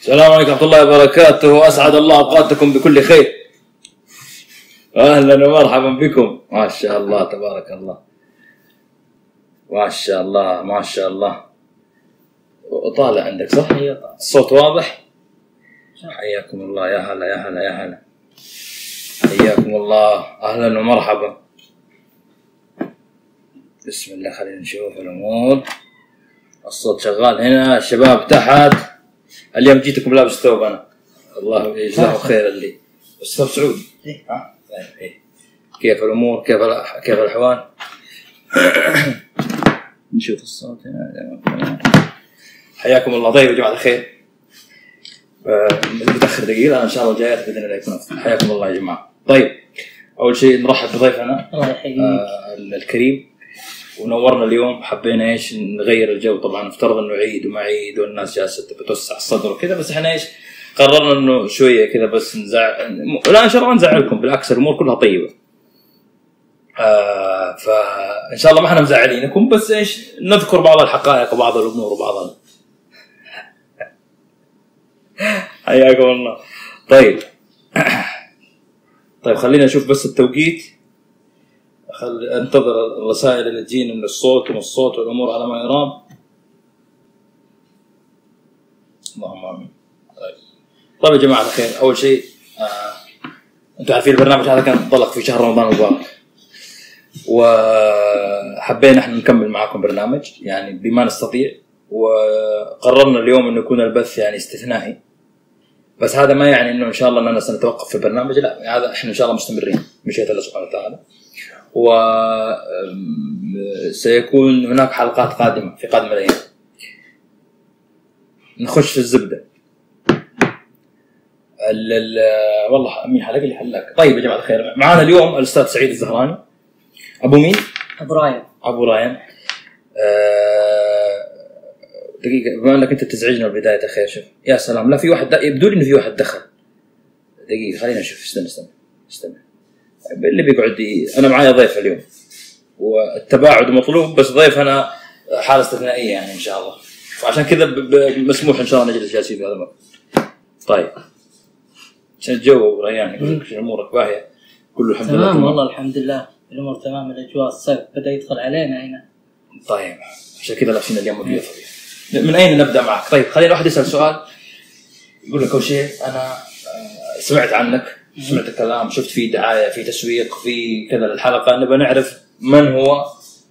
السلام عليكم ورحمة الله وبركاته، أسعد الله أوقاتكم بكل خير. أهلا ومرحبا بكم. ما شاء الله تبارك الله، ما شاء الله ما شاء الله. طالع عندك صح؟ الصوت واضح؟ حياكم الله. يا هلا يا هلا يا هلا، حياكم الله، أهلا ومرحبا. بسم الله، خلينا نشوف الأمور. الصوت شغال هنا، الشباب تحت. اليوم جيتكم لابس ثوب أنا، الله يجزاه خير اللي بس ثوب سعودي. ها طيب، كيف الأمور؟ كيف الأحوال؟ نشوف الصوت هنا. حياكم الله. طيب يا جماعة الخير، متأخر دقيقة، أنا إن شاء الله جايات بإذن الله يكون أفضل. حياكم الله يا جماعة. طيب أول شيء نرحب بضيفنا الله يحييك الكريم، ونورنا اليوم. حبينا ايش نغير الجو، طبعا افترض انه عيد وما عيد والناس جالسه بتوسع الصدر وكذا، بس احنا ايش قررنا انه شويه كذا بس لا ان شاء الله ما نزعلكم، بالعكس الامور كلها طيبه. فان شاء الله ما احنا مزعلينكم، بس ايش نذكر بعض الحقائق وبعض الامور وبعض حياكم الله. طيب خلينا نشوف بس التوقيت، انتظر الرسائل اللي تجينا من الصوت ومن الصوت والامور على ما يرام. اللهم امين. طيب يا جماعه الخير، اول شيء انتم عارفين البرنامج هذا كان انطلق في شهر رمضان المبارك، وحبينا احنا نكمل معاكم برنامج يعني بما نستطيع، وقررنا اليوم انه يكون البث يعني استثنائي، بس هذا ما يعني انه ان شاء الله اننا سنتوقف في البرنامج، لا، هذا احنا ان شاء الله مستمرين بمشيئة الله سبحانه وتعالى. وسيكون هناك حلقات قادمة في قادم الأيام. نخش في الزبدة. والله مين حلق اللي حلق. طيب يا جماعة الخير، معنا اليوم الأستاذ سعيد الزهراني. أبو مين؟ أبو راين. دقيقة، بما أنك أنت بتزعجنا البداية الخير، شوف يا سلام، لا في واحد يبدو لي إنه في واحد دخل. دقيقة خلينا نشوف. استنى اللي بيقعد انا معايا ضيف اليوم، والتباعد مطلوب، بس ضيف انا حاله استثنائيه يعني ان شاء الله، فعشان كذا مسموح ان شاء الله نجلس جالسين في هذا المكان. طيب عشان الجو ريان، يقول لك امورك باهيه؟ كله الحمد لله تمام. والله الحمد لله الامور تمام، الاجواء الصيف بدا يدخل علينا هنا. طيب عشان كذا لابسين اليوم مضيف. من اين نبدا معك؟ طيب خلينا الواحد يسال سؤال، يقول لك اول شيء انا سمعت عنك، سمعت الكلام، شفت فيه دعاية، في تسويق، في كذا للحلقة، نبغى نعرف من هو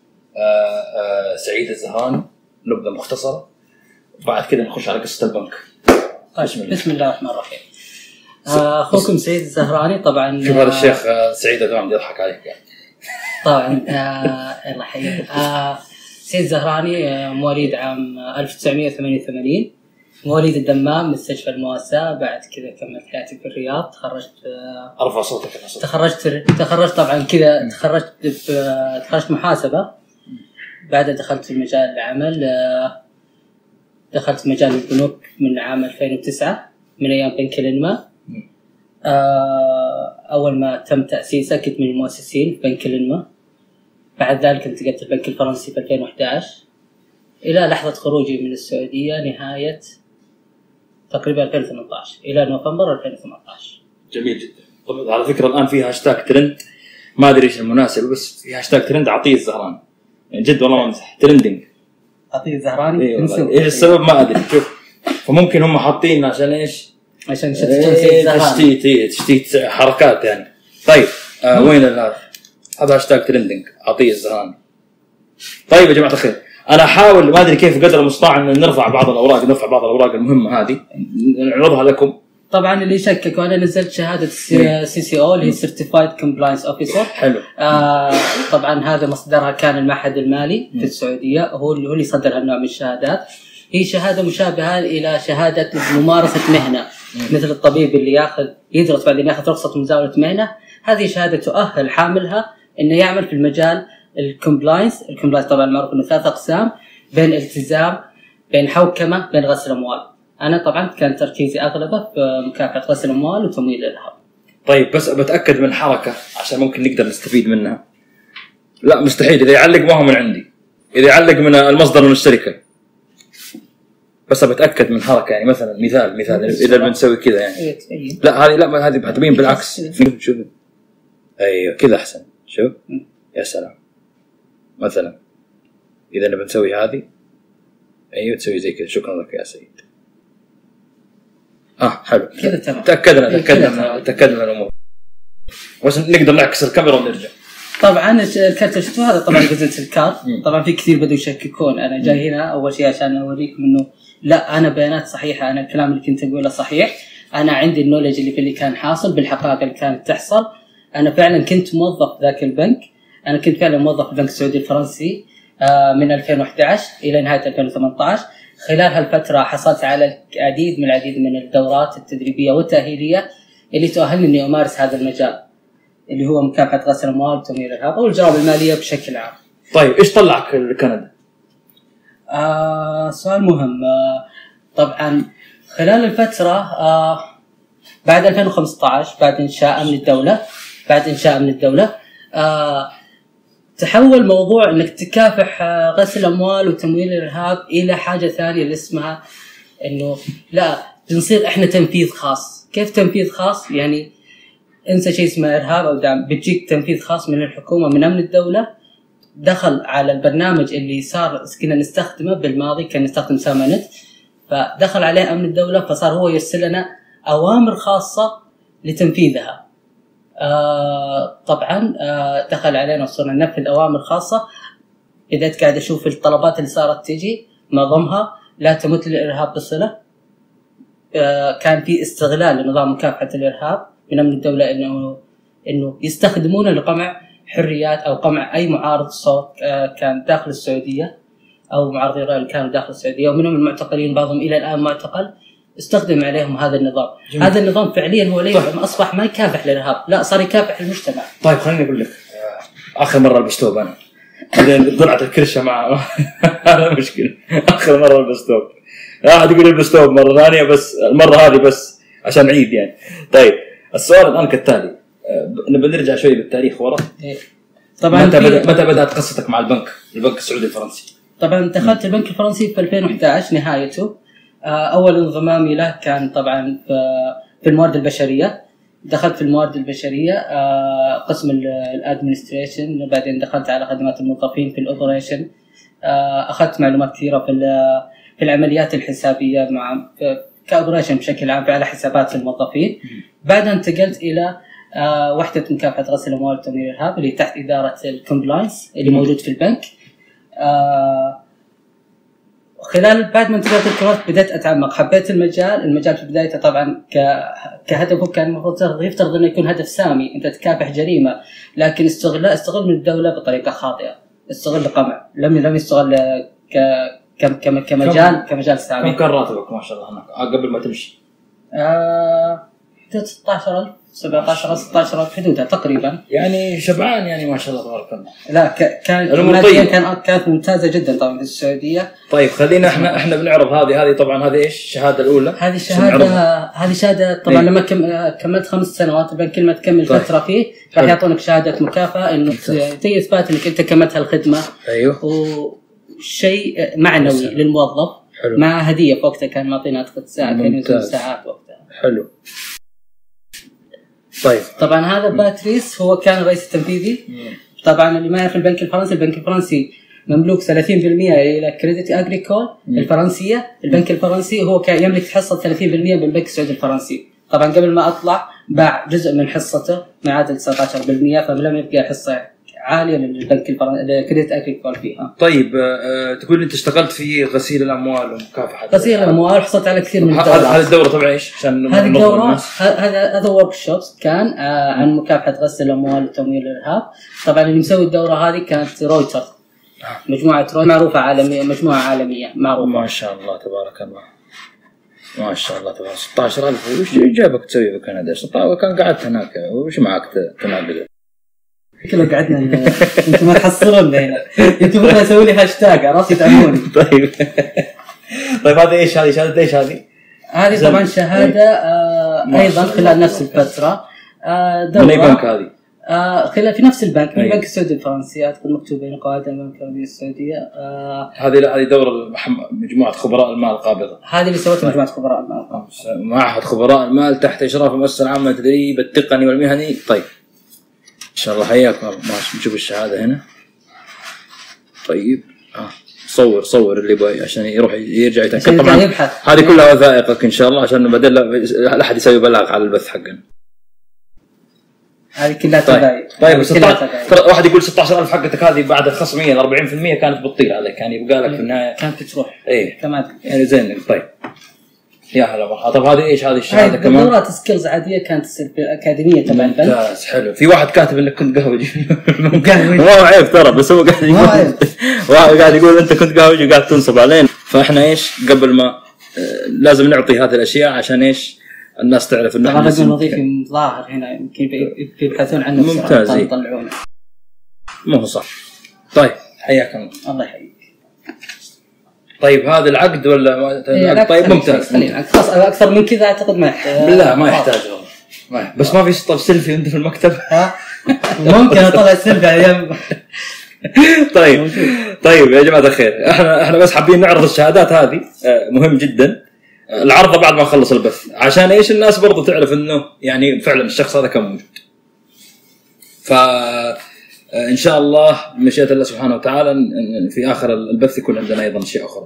سعيد الزهراني، نبذة مختصرة، وبعد كذا نخش على قصة البنك. بسم الله الرحمن الرحيم. أخوكم سعيد الزهراني. طبعا شوف هذا الشيخ سعيد الزهراني يضحك عليك يعني. طبعا الله يحييك. سعيد الزهراني مواليد عام 1988، مواليد الدمام، مستشفى المواساة. بعد كذا كملت حياتي في الرياض، تخرجت. ارفع صوتك. تخرجت طبعا كذا، تخرجت محاسبة. بعدها دخلت في مجال العمل، دخلت في مجال البنوك من عام 2009 من ايام بنك الانماء. اول ما تم تأسيسه كنت من المؤسسين في بنك الانماء. بعد ذلك انتقلت البنك الفرنسي في 2011 الى لحظة خروجي من السعودية نهاية تقريبا 2018 الى نوفمبر 2018. جميل جدا. طبعا على فكره الان في هاشتاج ترند، ما ادري ايش المناسبه، بس في هاشتاج ترند عطيه الزهراني، يعني جد والله ما امزح، ترندنج عطيه الزهراني. ايش السبب ما ادري. شوف، فممكن هم حاطين عشان ايش؟ عشان تشتيت حركات يعني. طيب وين هذا هاشتاج ترندنج عطيه الزهراني. طيب يا جماعه الخير، انا احاول ما ادري كيف قدر المستطاع ان نرفع بعض الاوراق المهمه هذه، نعرضها لكم. طبعا اللي يشكك، وانا نزلت شهاده CCO اللي هي سيرتيفايد كومبلاينس اوفيسر. حلو. طبعا هذا مصدرها كان المعهد المالي في السعوديه، هو اللي صدر هالنوع من الشهادات. هي شهاده مشابهه الى شهاده ممارسه مهنه، مثل الطبيب اللي يدرس بعدين ياخذ رخصه مزاوله مهنه. هذه شهاده تؤهل حاملها انه يعمل في المجال الكومبلاينس طبعا معروف انه 3 اقسام، بين التزام، بين حوكمه، بين غسل اموال. انا طبعا كان تركيزي اغلبه في مكافحه غسل اموال وتمويل الارهاب. طيب بس بتاكد من حركه عشان ممكن نقدر نستفيد منها. لا مستحيل، اذا يعلق ما هو من عندي، اذا يعلق من المصدر من الشركه بس بتاكد من حركه يعني مثلا مثال اذا بنسوي كذا يعني تبين. لا هذه لا هذه هتبين بالعكس. شوف ايوه كذا احسن. شوف يا سلام. مثلا اذا نبي نسوي هذه ايوه تسوي زي كذا. شكرا لك يا سيد. حلو كذا تمام. تاكدنا من الامور بس نقدر نعكس الكاميرا ونرجع. طبعا الكارت شفتوه هذا طبعا جزء الكارت. طبعا في كثير بدوا يشككون. انا جاي هنا اول شيء عشان اوريكم انه لا انا بيانات صحيحه. انا الكلام اللي كنت اقوله صحيح. انا عندي النولج اللي كان حاصل بالحقائق اللي كانت تحصل. انا فعلا كنت موظف ذاك البنك. انا كنت فعلا موظف في البنك السعودي الفرنسي من 2011 الى نهايه 2018. خلال هالفتره حصلت على العديد من الدورات التدريبيه والتاهيليه اللي تؤهلني اني امارس هذا المجال اللي هو مكافحه غسل الاموال وتمويل الارهاب او الجرائم الماليه بشكل عام. طيب ايش طلعك لكندا؟ سؤال مهم. طبعا خلال الفتره بعد 2015 بعد انشاء امن الدوله تحول موضوع انك تكافح غسل الاموال وتمويل الارهاب الى حاجه ثانيه اللي اسمها انه لا بنصير احنا تنفيذ خاص. كيف تنفيذ خاص؟ يعني انسى شيء اسمه ارهاب او دعم. بتجيك تنفيذ خاص من الحكومه من امن الدوله. دخل على البرنامج اللي صار كنا نستخدمه بالماضي كان نستخدم سامانت. فدخل عليه امن الدوله فصار هو يرسل لنا اوامر خاصه لتنفيذها. طبعا دخل علينا وصرنا ننفذ اوامر خاصه. بدأت قاعد اشوف الطلبات اللي صارت تجي معظمها لا تمت للارهاب بصله. كان في استغلال لنظام مكافحه الارهاب من امن الدوله انه يستخدمونه لقمع حريات او قمع اي معارض صوت كان داخل السعوديه او معارضين الرأي كانوا داخل السعوديه ومنهم المعتقلين بعضهم الى الان معتقل. استخدم عليهم هذا النظام. جميل. هذا النظام فعليا هو اصبح ما يكافح الارهاب لا صار يكافح المجتمع. طيب خليني اقول لك اخر مره لبستوب انا ضلعت الكرشه مع هذا مشكله. اخر مره لبستوب واحد يقول لبستوب مره ثانيه بس المره هذه بس عشان عيد يعني. طيب السؤال الان كالتالي. نبي نرجع شوي بالتاريخ ورا. طبعا متى بدات قصتك مع البنك السعودي الفرنسي؟ طبعا دخلت البنك الفرنسي في 2011 نهايته. اول انضمامي له كان طبعا في الموارد البشريه. دخلت في الموارد البشريه قسم الادمنستريشن. بعدين دخلت على خدمات الموظفين في الاوبريشن. اخذت معلومات كثيره في العمليات الحسابيه مع كاوبريشن بشكل عام على حسابات الموظفين. بعدها انتقلت الى وحده مكافحه غسل الاموال وتمويل الارهاب اللي تحت اداره الكومبلاينس اللي موجود في البنك. خلال بعد ما انتقلت الكويت بدأت أتعمق. حبيت المجال في بدايته طبعا كهدفه كان المفروض يفترض انه يكون هدف سامي. انت تكافح جريمه لكن استغل من الدوله بطريقه خاطئه. استغل قمع لم يستغل كمجال سامي. كم كان راتبك ما شاء الله هناك قبل ما تمشي؟ 16,000 17,000 16,000 حدودها تقريبا. يعني شبعان يعني ما شاء الله تبارك الله. لا كانت ممتازه جدا طبعا في السعوديه. طيب خلينا احنا بنعرض هذه طبعا هذه ايش الشهاده الاولى. هذه شهاده طبعا لما كملت 5 سنوات البنك كل ما تكمل فتره فيه راح يعطونك شهاده مكافاه انه زي اثبات انك انت كملت هالخدمه. ايوه. وشيء معنوي للموظف. حلو. مع هديه في وقتها كان معطينا اعتقد ساعه كان ساعات وقتها. حلو. طيب طبعا هذا باتريس هو كان الرئيس التنفيذي. طبعا اللي ما يعرف البنك الفرنسي مملوك 30% الى كريديت اغريكول الفرنسيه. البنك الفرنسي هو كان يملك حصه 30% بالبنك السعودي الفرنسي. طبعا قبل ما اطلع باع جزء من حصته ما عادل 19% فلم يبقى حصه عاليه للبنك الكريديت اغريكول فيها. طيب تقول انت اشتغلت في غسيل الاموال ومكافحه غسيل الاموال. حصلت على كثير من الدورات. هذه الدوره طبعا ايش عشان هذه الدوره هذا ورك شوبس كان عن مكافحه غسل الاموال وتمويل الارهاب. طبعا اللي مسوي الدوره هذه كانت رويتر. مجموعه رويتر معروفه عالميه مجموعه عالميه معروفه. ما شاء الله تبارك الله. ما شاء الله تبارك 16,000 وش جابك تسوي في كندا؟ كان قعدت هناك وش معك تناقل؟ كله قعدنا انتم ما تحصلون هنا. انتم بدنا نسوي لي هاشتاج راسي تعموني. طيب هذه ايش هذه شهاده ايش هذه طبعا شهاده ايضا خلال نفس الفتره. من اي بنك هذه؟ خلال في نفس البنك، من أيوة. البنك السعودي الفرنسي، اعتقد مكتوب بين قواعد البنك السعودي السعوديه. هذه دور مجموعه خبراء المال القابضه، هذه اللي سوتها مجموعه خبراء المال، معهد خبراء المال تحت اشراف المؤسسه العامه للتدريب التقني والمهني. طيب ان شاء الله حياكم. ماشي نشوف الشهاده هنا. طيب صور اللي باي عشان يروح يرجع يتاكد. طبعا هذه كلها وثائقك ان شاء الله عشان بدل لا احد يسوي بلاغ على البث حقنا. هذه كلها تباين. طيب 16 واحد يقول 16000 حقتك هذه بعد الخصم 40% كانت بتطير عليك، يعني يبقى لك في النهايه كانت تروح. ايه كمان يعني زين. طيب يا هلا مرحبا. طب هذه ايش هذه الشهاده كمان؟ دورات سكيلز عاديه كانت تصير في الاكاديميه تبع البنك. ممتاز حلو. في واحد كاتب انك كنت قهوجي. ما هو عيب ترى، بس هو قاعد يقول قاعد يقول انت كنت قهوجي وقاعد تنصب علينا. فاحنا ايش قبل ما لازم نعطي هذه الاشياء عشان ايش الناس تعرف انه طبعا الرقم الوظيفي ظاهر هنا، يمكن يبحثون عنه. ممتاز. يطلعونه مو هو صح. طيب حياكم الله يحييك. طيب هذا العقد ولا العقد؟ طيب ممتاز. خلاص اكثر من كذا اعتقد ما يحتاج. بالله ما يحتاج والله. بس ما في سيلفي انت في المكتب؟ ممكن اطلع سيلفي ايام. طيب يا جماعه الخير، احنا بس حابين نعرض الشهادات هذه، مهم جدا العرض بعد ما نخلص البث، عشان ايش الناس برضو تعرف انه يعني فعلا الشخص هذا كان موجود. فان شاء الله مشيئة الله سبحانه وتعالى في اخر البث يكون عندنا ايضا اشياء اخرى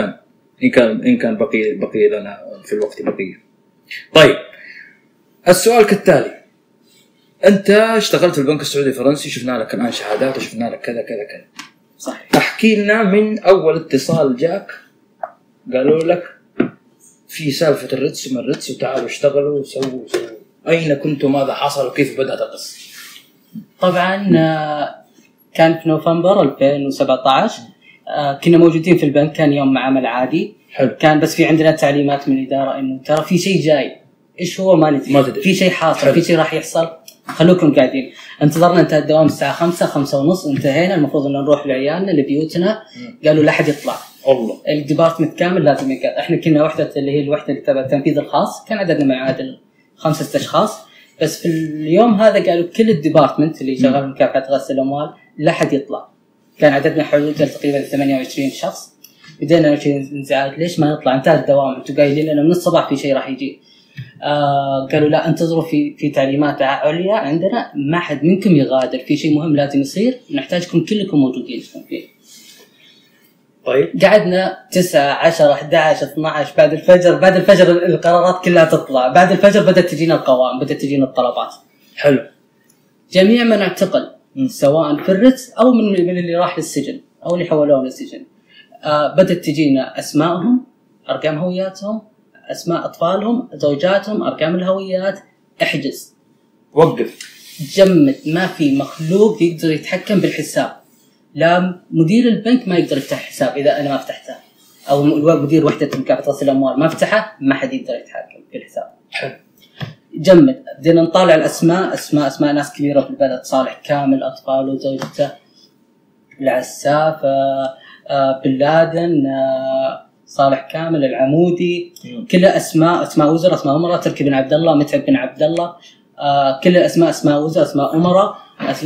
ان كان بقي لنا في الوقت بقيه. طيب السؤال كالتالي: انت اشتغلت في البنك السعودي الفرنسي، شفنا لك الان شهادات وشفنا لك كذا كذا كذا، صحيح. احكي لنا من اول اتصال جاك قالوا لك في سالفه الريتس وما الريتس وتعالوا اشتغلوا وسووا اين كنتم، ماذا حصل وكيف بدات القصه؟ طبعا كان في نوفمبر 2017 كنا موجودين في البنك، كان يوم عمل عادي. حلو. كان بس في عندنا تعليمات من الاداره انه ترى في شيء جاي، ايش هو ما ندري، في شيء حاصل. حلو. في شيء راح يحصل، خلوكم قاعدين. انتظرنا، انتهى الدوام الساعه 5:05 انتهينا، المفروض ان نروح لعيالنا لبيوتنا. قالوا لا احد يطلع، الله الديبارتمنت كامل لازم يقعد. احنا كنا وحده اللي هي الوحده اللي تبع التنفيذ الخاص، كان عددنا ما يعادل 5-6 اشخاص. بس في اليوم هذا قالوا كل الديبارتمنت اللي شغال في مكافحه غسل الاموال لا احد يطلع. كان عددنا حدود تقريبا 28 شخص. بدينا نزعل، ليش ما نطلع؟ انتهى الدوام، انتم قايلين لنا من الصباح في شيء راح يجي. قالوا لا انتظروا، في تعليمات عليا عندنا، ما حد منكم يغادر، في شيء مهم لازم يصير، نحتاجكم كلكم موجودين فيه. طيب قعدنا 9 10 11 12 بعد الفجر القرارات كلها تطلع. بعد الفجر بدأت تجينا القوائم، بدأت تجينا الطلبات. حلو. جميع من اعتقل سواء في الريتس او من اللي راح للسجن او اللي حولوه للسجن، بدأت تجينا اسمائهم، ارقام هوياتهم، اسماء اطفالهم، زوجاتهم، ارقام الهويات. احجز، وقف، جمد، ما في مخلوق يقدر يتحكم بالحساب. لا مدير البنك ما يقدر يفتح حساب اذا انا ما فتحته، او مدير وحده مكافحه غسيل الاموال ما فتحه، ما حد يقدر يتحكم في الحساب. حلو. جمد، بدينا نطالع الاسماء، اسماء ناس كبيره في البلد، صالح كامل اطفاله وزوجته، العساف، بن لادن، صالح كامل، العمودي، كلها اسماء وزراء، اسماء امراء، تركي بن عبد الله، متعب بن عبد الله، كل الاسماء اسماء وزراء، اسماء امراء،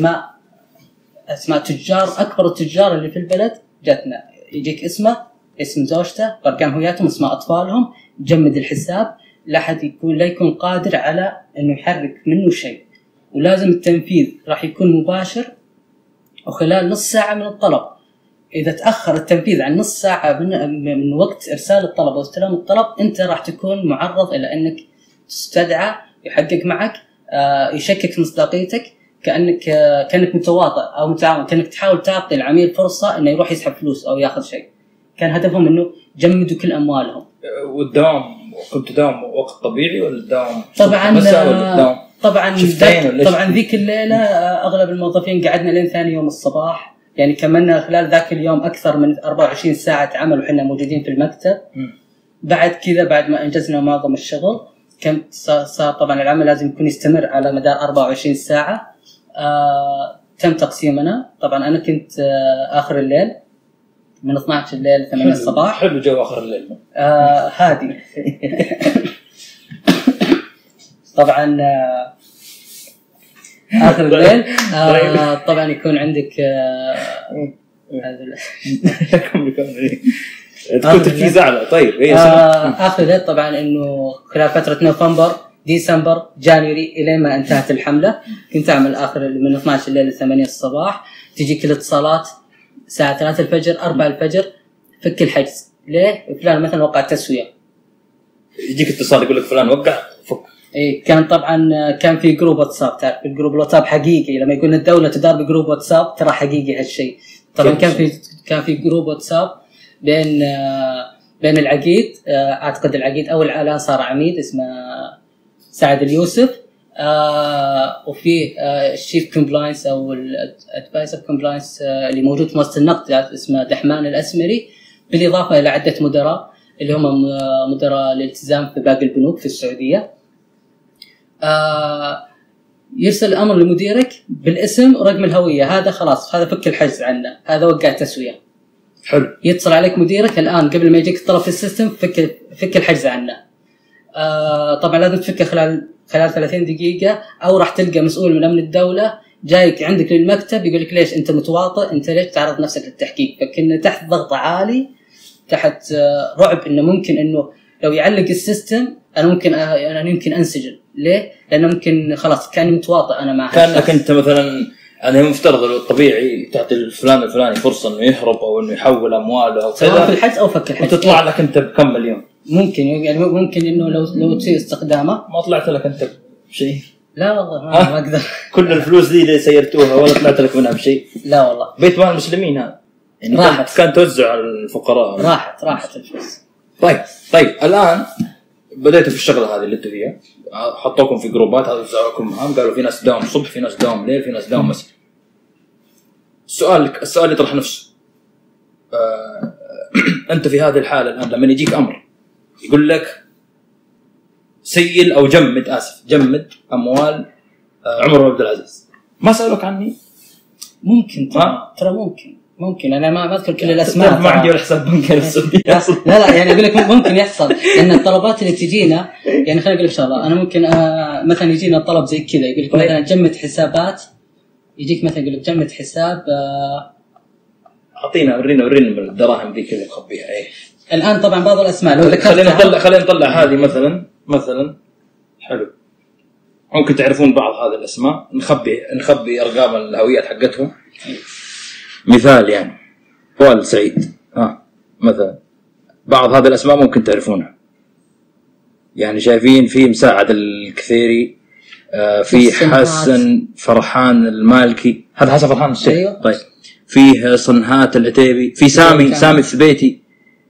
اسماء تجار، اكبر التجار اللي في البلد. جاتنا يجيك اسمه، اسم زوجته، ارقام هوياتهم، اسماء اطفالهم. جمد الحساب، لا حد لا يكون قادر على انه يحرك منه شيء، ولازم التنفيذ راح يكون مباشر وخلال نص ساعه من الطلب. اذا تاخر التنفيذ عن نص ساعه من وقت ارسال الطلب او استلام الطلب، انت راح تكون معرض الى انك تستدعى، يحقق معك، يشكك في مصداقيتك، كانك متواطئ او متعاون، كانك تحاول تعطي العميل فرصه انه يروح يسحب فلوس او ياخذ شيء. كان هدفهم انه جمدوا كل اموالهم. والدوام كنت دوام وقت طبيعي ولا دوام طبعا ذيك الليله اغلب الموظفين قعدنا لين ثاني يوم الصباح، يعني كملنا خلال ذاك اليوم اكثر من 24 ساعه عمل وحنا موجودين في المكتب. بعد كذا، بعد ما انجزنا معظم الشغل، كنت صار طبعا العمل لازم يكون يستمر على مدار 24 ساعه. تم تقسيمنا، طبعا انا كنت اخر الليل من 12 الليل 8 الصباح. حلو جو اخر الليل. هادي. طبعا اخر الليل. طبعا يكون عندك تكون تركيز اعلى. طيب اخر الليل طبعا انه خلال فتره نوفمبر ديسمبر جانوري الى ما انتهت الحمله كنت اعمل اخر من 12 الليل ل 8 الصباح. تجيك الاتصالات الساعه 3 الفجر 4 الفجر فك الحجز. ليه؟ فلان مثلا وقع تسويه، يجيك اتصال يقول لك فلان وقع فك. اي كان طبعا كان في جروب واتساب، تعرف الجروب الواتساب حقيقي لما يقول الدوله تدار بجروب واتساب ترى حقيقي هالشيء. طبعا كان في جروب واتساب بين العقيد، اعتقد العقيد او الان صار عميد اسمه سعد اليوسف، وفي الشيف كومبلاينس او الادفايزر كومبلاينس اللي موجود في مؤسسه النقد اسمه دحمان الاسمري، بالاضافه الى عده مدراء اللي هم مدراء الالتزام في باقي البنوك في السعوديه. يرسل الامر لمديرك بالاسم ورقم الهويه، هذا خلاص هذا فك الحجز عنه، هذا وقع تسويه. حلو. يتصل عليك مديرك الان قبل ما يجيك الطلب في السيستم فك الحجز عنه. طبعا لازم تفكه خلال 30 دقيقه، او راح تلقى مسؤول من امن الدوله جايك عندك للمكتب يقول لك ليش انت متواطئ، انت ليش تعرض نفسك للتحقيق. فكنا تحت ضغط عالي، تحت رعب انه ممكن انه لو يعلق السيستم انا يمكن انسجن. ليه؟ لانه ممكن خلاص كاني متواطئ انا مع كانك انت مثلا يعني المفترض الطبيعي تعطي الفلان الفلاني فرصه انه يهرب او انه يحول امواله او كذا في الحجز او فك الحجز، وتطلع لك انت بكم مليون. ممكن يعني ممكن انه لو تسيء استخدامه. ما طلعت لك انت بشيء؟ لا والله ما اقدر. كل الفلوس دي اللي سيرتوها ولا طلعت لك منها بشيء؟ لا والله. بيت مال المسلمين هذا يعني كان توزع على الفقراء. راحت الفلوس. طيب الان بديتوا في الشغله هذه اللي انتم فيها، حطوكم في جروبات، هذا وزعوكم مهام، قالوا في ناس داوم صبح، في ناس داوم ليل، في ناس داوم مساء. السؤال يطرح نفسه، انت في هذه الحاله الان لما يجيك امر يقول لك سيل او جمد اموال عمر بن عبد العزيز، ما سالوك عني؟ ممكن ترى ممكن انا ما اذكر كل الاسماء، ما عندي ولا حساب بنكي السعوديه. لا يعني اقول لك ممكن يحصل ان الطلبات اللي تجينا، يعني خليني اقول لك شغله، انا ممكن مثلا يجينا طلب زي كذا يقول لك مثلا جمد حسابات، يجيك مثلا يقول لك جمد حساب، اعطينا ورينا من الدراهم ذيك اللي مخبيها. الان طبعا بعض الاسماء لو خلينا نطلع هذه مثلا حلو، ممكن تعرفون بعض هذه الاسماء، نخبي ارقام الهويات حقتهم. مثال يعني فؤاد سعيد مثلا، بعض هذه الاسماء ممكن تعرفونها، يعني شايفين في مساعد الكثيري، في حسن فرحان المالكي، هذا حسن فرحان الشيخ. أيوه. طيب فيه صنهات العتيبي، في سامي الثبيتي.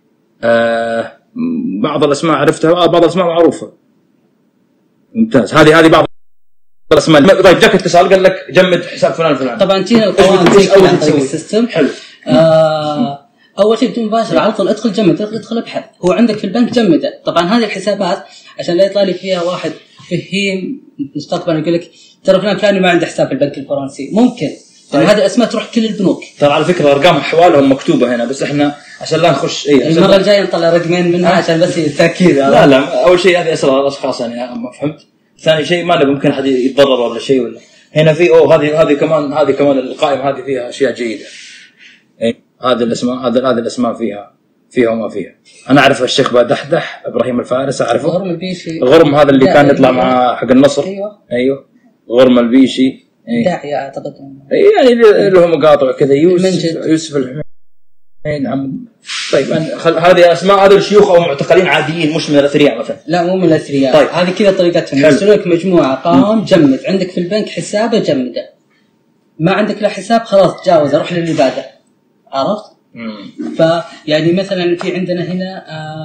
بعض الاسماء عرفتها، بعض الاسماء معروفه. ممتاز. هذه بعض الاسماء. طيب جاك اتصال قال لك جمد حساب فلان. طبعا تينا القوانين زي كذا عن طريق السيستم. حلو. اول شيء بدون مباشره على طول ادخل جمد، ادخل ابحث هو عندك في البنك جمده. طبعا هذه الحسابات عشان لا يطلع لي فيها واحد فهيم مستقبلا يقول لك ترى فلان فلاني ما عنده حساب في البنك الفرنسي، ممكن لأن هذه الاسماء تروح كل البنوك. ترى على فكره ارقام حوالهم مكتوبه هنا، بس احنا عشان لا نخش المره الجايه نطلع رقمين منها عشان بس التاكيد. لا اول شيء هذه اسرار الاشخاص يعني ما فهمت. ثاني شيء ما نبي ممكن احد يتضرر ولا شيء، ولا هنا في هذه كمان القائمه هذه فيها اشياء جيده. هذه الاسماء فيها وما فيها. انا اعرف الشيخ بدحدح ابراهيم الفارس، اعرفه. غرم البيشي، الغرم هذا اللي كان يطلع مع حق النصر. ايوه غرم البيشي. داعي اعتقد يعني له مقاطع كذا، يوسف الحمين عم. طيب هذه اسماء هذول الشيوخ او معتقلين عاديين مش من الاثرياء مثلا؟ لا مو من الاثرياء. طيب. هذه كذا طريقتهم، يرسلوا لك مجموعه قام جمد، عندك في البنك حسابه جمده، ما عندك لا حساب خلاص تجاوز روح للي بعده، عرفت؟ فيعني مثلا في عندنا هنا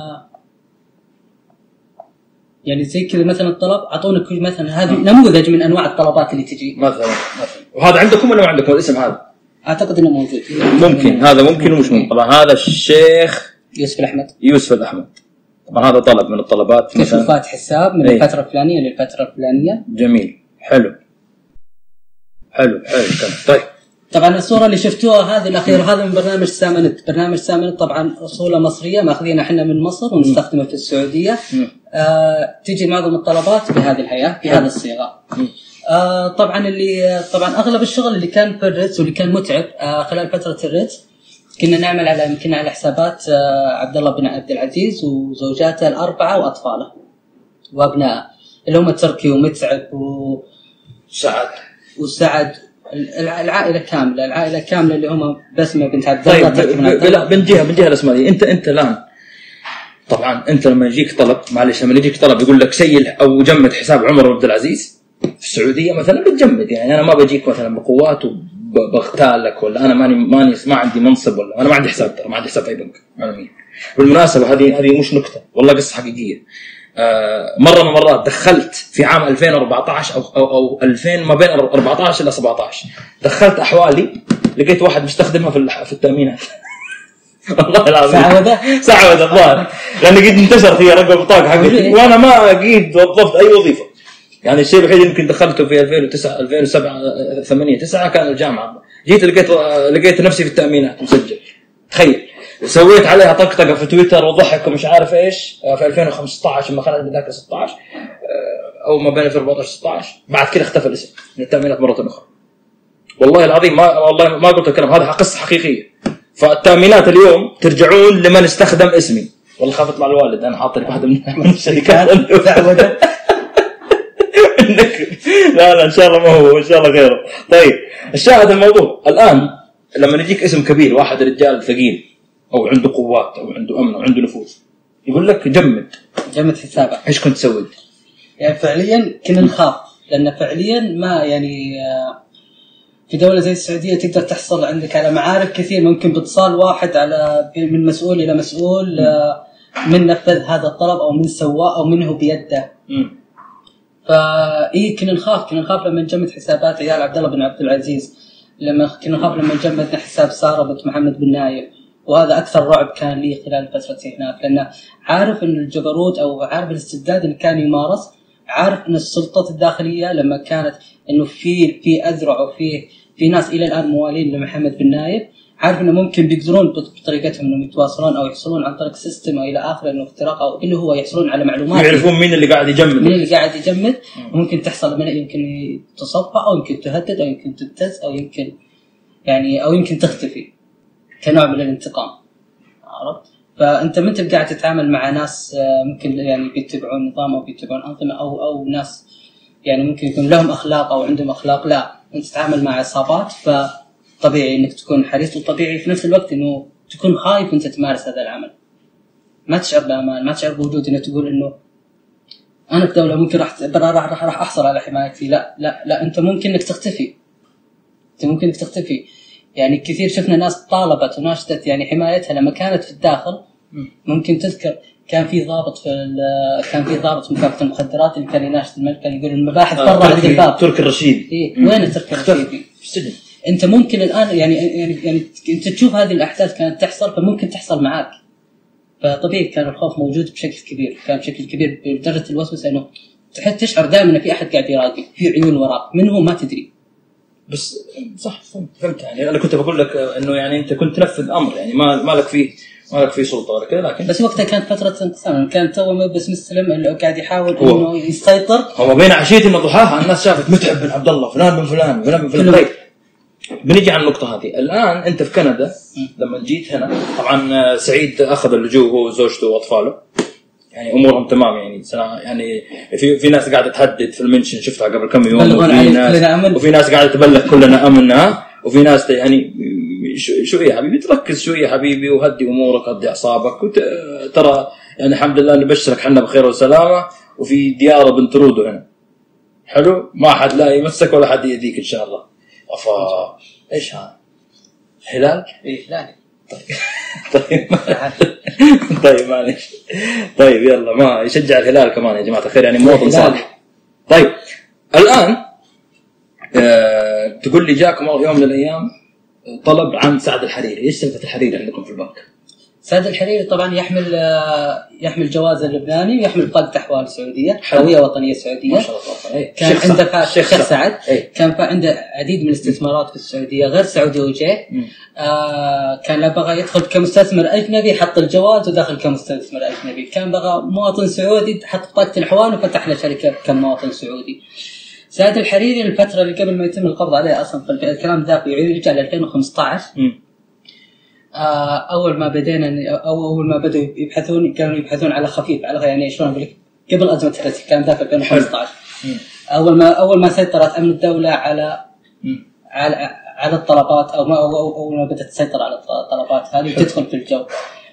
يعني زي كذا مثلا الطلب اعطونا مثلا هذه نموذج من انواع الطلبات اللي تجي مثلا. وهذا عندكم ولا ما عندكم الاسم هذا؟ اعتقد انه موجود. ممكن هذا ممكن ومش ممكن. طبعا هذا الشيخ يوسف الأحمد طبعا هذا طلب من الطلبات، كشوفات حساب من الفتره الفلانيه للفتره الفلانيه. جميل. حلو. طيب طبعا الصوره اللي شفتوها هذه الاخيره هذا من برنامج سامنت طبعا اصوله مصريه ماخذينها احنا من مصر ونستخدمها في السعوديه. تجي معظم الطلبات بهذه الهيئه بهذه الصيغه. طبعا اغلب الشغل اللي كان في الريتز واللي كان متعب خلال فتره الريتز كنا نعمل على حسابات عبد الله بن عبد العزيز وزوجاته الاربعه واطفاله وابنائه اللي هم تركي ومتعب وسعد العائله كامله اللي هم بسمه بنت عبد الله. طيب بنجيها الاسماء دي. انت الان طبعا انت لما يجيك طلب، معلش لما يجيك طلب يقول لك سيل او جمد حساب عمر بن عبد العزيز في السعوديه مثلا، بتجمد. يعني انا ما بجيك مثلا بقوات وبغتالك، ولا انا ما عندي منصب، ولا انا ما عندي حساب، ترى ما عندي حساب في اي بنك عالميا. بالمناسبه هذه مش نكته، والله قصه حقيقيه. مره من المرات دخلت في عام 2014 او 2000 ما بين 14 الى 17 دخلت احوالي، لقيت واحد مستخدمها في التامينات. والله العظيم سعوده الظاهر، لان قد انتشرت هي رقم البطاقه حقتي وانا ما قد وظفت اي وظيفه. يعني الشيء الوحيد يمكن دخلته في 2009 2007 8 9 كان الجامعه، جيت لقيت نفسي في التامينات مسجل. تخيل، وسويت عليها طقطقه في تويتر وضحك ومش عارف ايش في 2015 لما خلت بذاك 16 او ما بين 2014 16. بعد كده اختفى الاسم من التامينات مره اخرى. والله العظيم والله ما قلت الكلام هذا، قصه حقيقيه. فالتامينات اليوم ترجعون لمن استخدم اسمي. والله خاف يطلع الوالد انا حاطني واحده من الشركات تعوده. لا ان شاء الله ما هو، ان شاء الله غيره. طيب الشاهد الموضوع الان لما يجيك اسم كبير، واحد رجال ثقيل او عنده قوات او عنده امن او عنده نفوذ، يقول لك جمد حسابك، ايش كنت تسوي؟ يعني فعليا كنا نخاف، لان فعليا ما يعني في دولة زي السعودية تقدر تحصل عندك على معارف كثير، ممكن باتصال واحد على من مسؤول إلى مسؤول من نفذ هذا الطلب أو من سواه أو منه بيده. فإيه كنا نخاف لما نجمد حسابات عيال عبد الله بن عبد العزيز، كنا نخاف لما جمدنا حساب سارة بنت محمد بن نايف. وهذا أكثر رعب كان لي خلال فترتي هناك، لأنه عارف إن الجبروت أو عارف الاستبداد اللي كان يمارس، عارف إن السلطات الداخلية لما كانت إنه في أذرع وفي ناس إلى الآن موالين لمحمد بن نايف، عارف إنه ممكن بيقدرون بطريقتهم إنهم يتواصلون أو يحصلون عن طريق سيستم أو إلى آخره إنه اختراق أو اللي هو يحصلون على معلومات، يعرفون مين اللي قاعد يجمد، وممكن تحصل منه، يمكن تصفى أو يمكن تهدد أو يمكن تبتز أو يمكن تختفي كنوع من الانتقام. عرفت؟ فأنت ما أنت قاعد تتعامل مع ناس ممكن يعني بيتبعون نظام أو بيتبعون أنظمة أو ناس يعني ممكن يكون لهم أخلاق أو عندهم أخلاق. لا، أنت تتعامل مع عصابات، فطبيعي إنك تكون حريص، وطبيعي في نفس الوقت إنه تكون خايف أنت تمارس هذا العمل. ما تشعر بأمان، ما تشعر بوجود إنه تقول إنه أنا في دولة ممكن راح أحصل على حمايتي. لا أنت ممكن إنك تختفي. يعني كثير شفنا ناس طالبت وناشدت يعني حمايتها لما كانت في الداخل. ممكن تذكر كان في ضابط في مكافحة المخدرات اللي كان يناشد الملك، كان يقول المباحث برا عند الباب. تركي الرشيد. وين تركي الرشيد؟ في السجن. انت ممكن الان يعني انت تشوف هذه الاحداث كانت تحصل، فممكن تحصل معاك. فطبيعي كان الخوف موجود بشكل كبير بدرجة الوسوسة، انه تشعر دائما ان في احد قاعد يراقب، في عيون وراك، من هو ما تدري. بس صح فهمت. يعني انا كنت بقول لك انه يعني انت كنت تنفذ امر، يعني ما لك فيه سلطه ولا كذا، لكن بس وقتها كانت فتره انقسام، كان تو بس مسلم اللي قاعد يحاول انه يسيطر. هو بين عشيه وضحاها الناس شافت متعب بن عبد الله فلان بن فلان. طيب بنيجي على النقطه هذه. الان انت في كندا لما جيت هنا، طبعا سعيد اخذ اللجوء هو وزوجته واطفاله، يعني امورهم تمام. يعني في ناس قاعده تهدد في المنشن، شفتها قبل كم يوم، وفي ناس قاعده تبلغ كلنا امننا، وفي ناس يعني شويه يا حبيبي تركز شويه يا حبيبي وهدي امورك، هدي اعصابك، ترى يعني الحمد لله نبشرك حنا بخير وسلامه، وفي ديار بنت رودو هنا حلو، ما حد لا يمسك ولا حد يديك ان شاء الله. ايش هذا هلال؟ هلال. طيب معلش. طيب يلا ما يشجع الهلال كمان يا جماعه الخير، يعني مواطن صالح. طيب الان تقول لي جاكم يوم من الايام طلب عن سعد الحريري. ايش سالفه الحريري عندكم في البنك؟ سعد الحريري طبعا يحمل جواز اللبناني ويحمل بطاقة أحوال سعودية، هوية وطنية سعودية. ما شاء الله. كان عنده الشيخ سعد. كان عنده عديد من الاستثمارات في السعودية غير سعودي وجيه. كان بغى يدخل كمستثمر أجنبي، حط الجواز ودخل كمستثمر أجنبي. كان بغى مواطن سعودي، حط بطاقة الأحوال وفتح له شركة كمواطن سعودي. سعد الحريري الفترة اللي قبل ما يتم القبض عليه أصلا في الكلام ذا يرجع ل 2015. أول ما بدأوا يبحثون كانوا يبحثون على خفيف، على يعني شلون أقول لك قبل أزمة الرئاسة كان ذا في 2015. أول ما سيطرت أمن الدولة على الطلبات أول ما بدأت تسيطر على الطلبات هذه تدخل في الجو.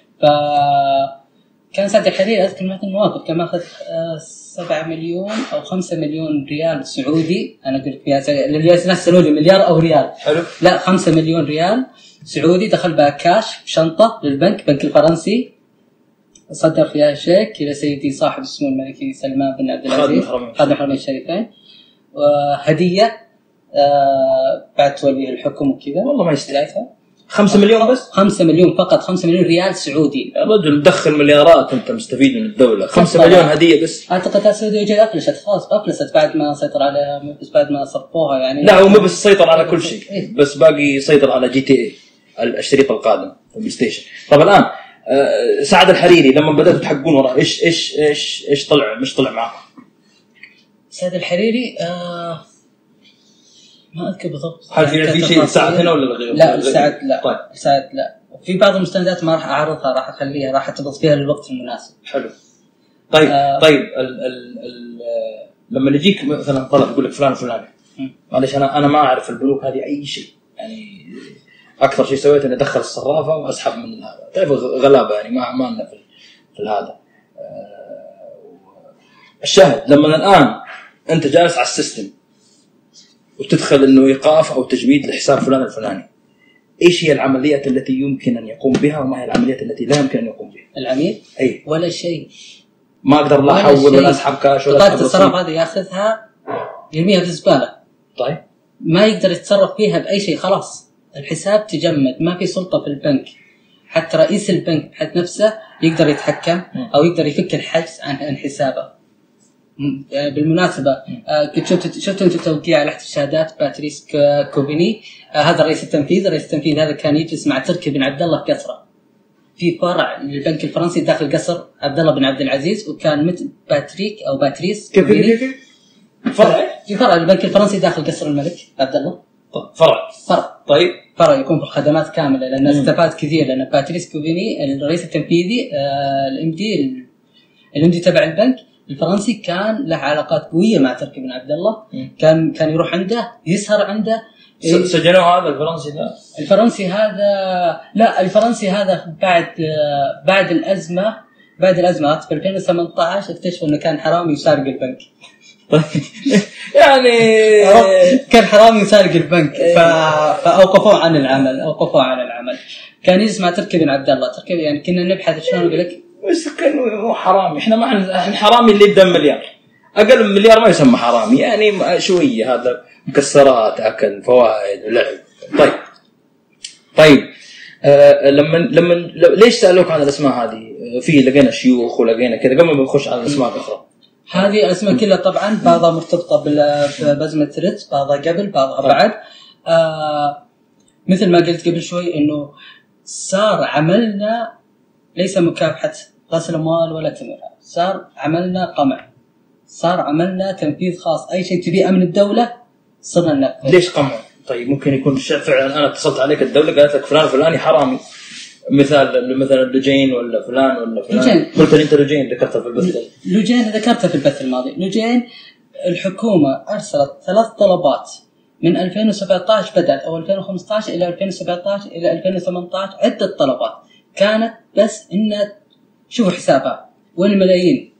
فكان سعد الحريري أذكر مثل المواقف كان أخذ 7 مليون أو 5 مليون ريال سعودي. أنا قلت فيها الناس يسألوا لي مليار أو ريال. حلو. لا 5 مليون ريال سعودي دخل بها كاش بشنطة للبنك الفرنسي، صدر فيها شيك إلى سيدي صاحب السمو الملكي سلمان بن عبد العزيز خادم الحرمين الشريفين، وهدية بعد تولي الحكم وكذا. والله ما يستاهل 5 مليون بس. 5 مليون فقط، 5 مليون ريال سعودي. يا رجل مدخل مليارات، انت مستفيد من الدوله. 5 مليون هديه بس. اعتقد السعوديه جاي افلست بعد ما سيطر عليها، بس بعد ما صفوها يعني. لا هو مو بس سيطر على كل شيء، بس باقي يسيطر على GTA الشريط القادم في البلاي ستيشن. طب الان سعد الحريري لما بدأتوا تحققون وراه ايش طلع مش طلع معه؟ سعد الحريري ما اذكر بالضبط. هل في شيء سعد هنا ولا غيره؟ لا سعد لا. طيب. سعد لا. في بعض المستندات ما راح اعرضها، راح اخليها، راح اتضبط فيها للوقت المناسب. حلو. طيب طيب لما يجيك مثلا طلب يقول لك فلان وفلان، معلش انا ما اعرف البنوك هذه اي شيء، يعني اكثر شيء سويته اني ادخل الصرافه واسحب من هذا. تعرف غلابه يعني ما لنا في هذا. الشاهد لما الان انت جالس على السيستم وتدخل انه ايقاف او تجميد لحساب فلان الفلاني، ايش هي العمليات التي يمكن ان يقوم بها وما هي العمليات التي لا يمكن ان يقوم بها العميل؟ اي ولا شيء. ما اقدر لا احول ولا اسحب كاش ولا اسحب الصرافه هذه ياخذها يرميها في الزباله. طيب ما يقدر يتصرف فيها باي شيء، خلاص الحساب تجمد، ما في سلطه في البنك. حتى رئيس البنك حتى نفسه يقدر يتحكم او يقدر يفك الحجز عن حسابه. بالمناسبة شفت انت توقيع على الشهادات باتريس كوفيني، هذا الرئيس التنفيذي هذا كان يجلس مع تركي بن عبد الله في قصره في فرع للبنك الفرنسي داخل قصر عبد الله بن عبد العزيز، وكان مثل باتريس كوفيني في فرع للبنك الفرنسي داخل قصر الملك عبد الله. طيب فرع يكون في الخدمات كاملة، لأن استفاد كثير، لأن باتريس كوفيني الرئيس التنفيذي الامدي تبع البنك الفرنسي كان له علاقات قوية مع تركي بن عبد الله. كان يروح عنده، يسهر عنده. سجنوا هذا الفرنسي الفرنسي هذا بعد الأزمة في 2018 اكتشفوا انه كان حرامي يسارق البنك. يعني كان حرامي يسارق البنك، فأوقفوه عن العمل. كان يسمع تركي بن عبد الله. يعني كنا نبحث شلون اقول لك، بس كانوا حرامي. احنا حرامي اللي يبدا مليار، اقل من مليار ما يسمى حرامي، يعني شويه هذا مكسرات اكل فوائد ولعب. طيب لما ليش سالوك عن الاسماء هذه؟ في لقينا شيوخ ولقينا كذا قبل ما نخش على الاسماء الاخرى. هذه الاسماء كلها طبعا بعضها مرتبطه بأزمة ريتز، بعضها قبل بعضها بعد. مثل ما قلت قبل شوي انه صار عملنا ليس مكافحة غسل أموال ولا تمرها، صار عملنا قمع، صار عملنا تنفيذ خاص. أي شيء تبيه أمن الدولة صرنا ننفذ. ليش قمع؟ طيب ممكن يكون فعلا أنا اتصلت عليك الدولة قالت لك فلان فلاني حرامي، مثلا لوجين ولا فلان قلت لي أنت لوجين ذكرتها في البث. لوجين ذكرتها في البث الماضي. لوجين الحكومة أرسلت 3 طلبات من 2017 بدأت، أو 2015 إلى 2017 إلى 2018 عدة طلبات كانت بس إن شوفوا حسابها وين الملايين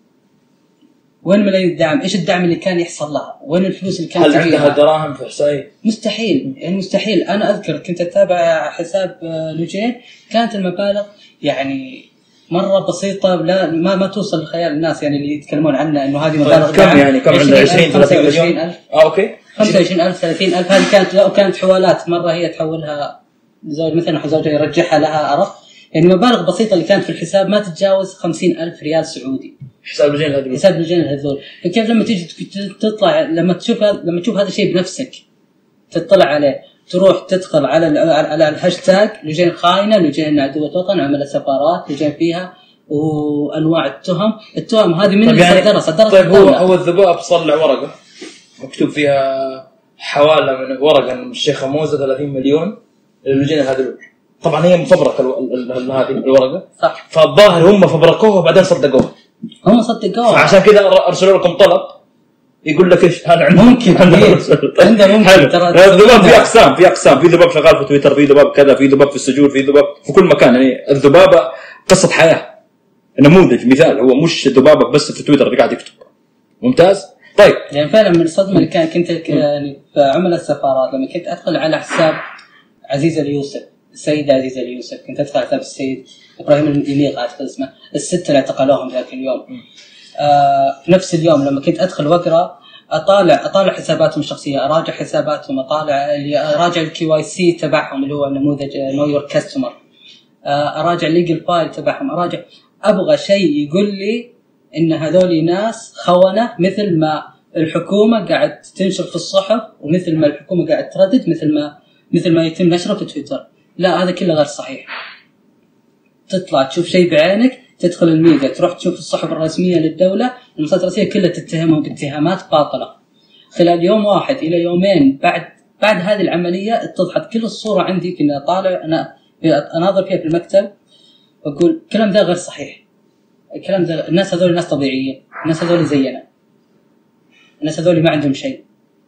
الدعم، إيش الدعم اللي كان يحصل لها، وين الفلوس اللي كانت. هل عندها دراهم في حسابي؟ مستحيل. أنا أذكر كنت أتابع حساب لوجين، كانت المبالغ يعني مرة بسيطة، لا ما توصل لخيال الناس يعني اللي يتكلمون عنها إنه هذه مبالغ. كم يعني كم عندها 20-30 مليون؟ أوكي 25,000 30,000. هذه كانت حوالات. مرة هي تحولها زوج مثلا زوجها يرجعها لها، عرف يعني مبالغ بسيطة اللي كانت في الحساب ما تتجاوز 50,000 ريال سعودي. حساب لوجين هذول. فكيف لما تيجي تطلع لما تشوف هذا الشيء بنفسك تطلع عليه، تروح تدخل على الهاشتاج لوجين خاينة، لوجين عدوة وطن، عمل سفارات لوجين فيها، وأنواع التهم هذه من اللي صدرها. طيب هو الذباب صلع ورقة مكتوب فيها حواله من ورقه من الشيخ موزه 30 مليون للجنة هذا. طبعا هي مفبركه هذه الورقه صح. فالظاهر هم فبركوها وبعدين صدقوها. هم صدقوها عشان كذا ارسلوا لكم طلب يقول لك ايش هذا عندنا ممكن عندنا ممكن ترى الذباب في اقسام في ذباب شغال في تويتر، في ذباب كذا، في ذباب في السجون، في ذباب في كل مكان. يعني الذبابه قصه حياه، نموذج مثال، هو مش ذبابه بس في تويتر اللي قاعد يكتب. ممتاز. طيب يعني فعلا من الصدمه اللي كنت يعني في عمل السفارات لما كنت ادخل على حساب عزيزه اليوسف، السيده عزيزه اليوسف، كنت ادخل على حساب السيد ابراهيم المديني اعتقد اسمه، السته اللي اعتقلوهم ذاك اليوم. في نفس اليوم لما كنت ادخل واقرا اطالع حساباتهم الشخصيه، اراجع حساباتهم، اراجع الكي واي سي تبعهم اللي هو نموذج نو يور كاستمر، اراجع الليجل فايل تبعهم، اراجع ابغى شيء يقول لي ان هذول ناس خونه، مثل ما الحكومه قاعد تنشر في الصحف ومثل ما الحكومه قاعد تردد، مثل ما يتم نشره في تويتر. لا، هذا كله غير صحيح. تطلع تشوف شيء بعينك، تدخل الميديا، تروح تشوف الصحف الرسميه للدوله، المصادر الرسميه كلها تتهمهم باتهامات باطله. خلال يوم واحد الى يومين بعد هذه العمليه اتضحت كل الصوره عندي. كنا طالع انا اناظر فيها في المكتب واقول الكلام ده غير صحيح، الكلام ده الناس هذول ناس طبيعيين، الناس هذول زينا، الناس هذول ما عندهم شيء.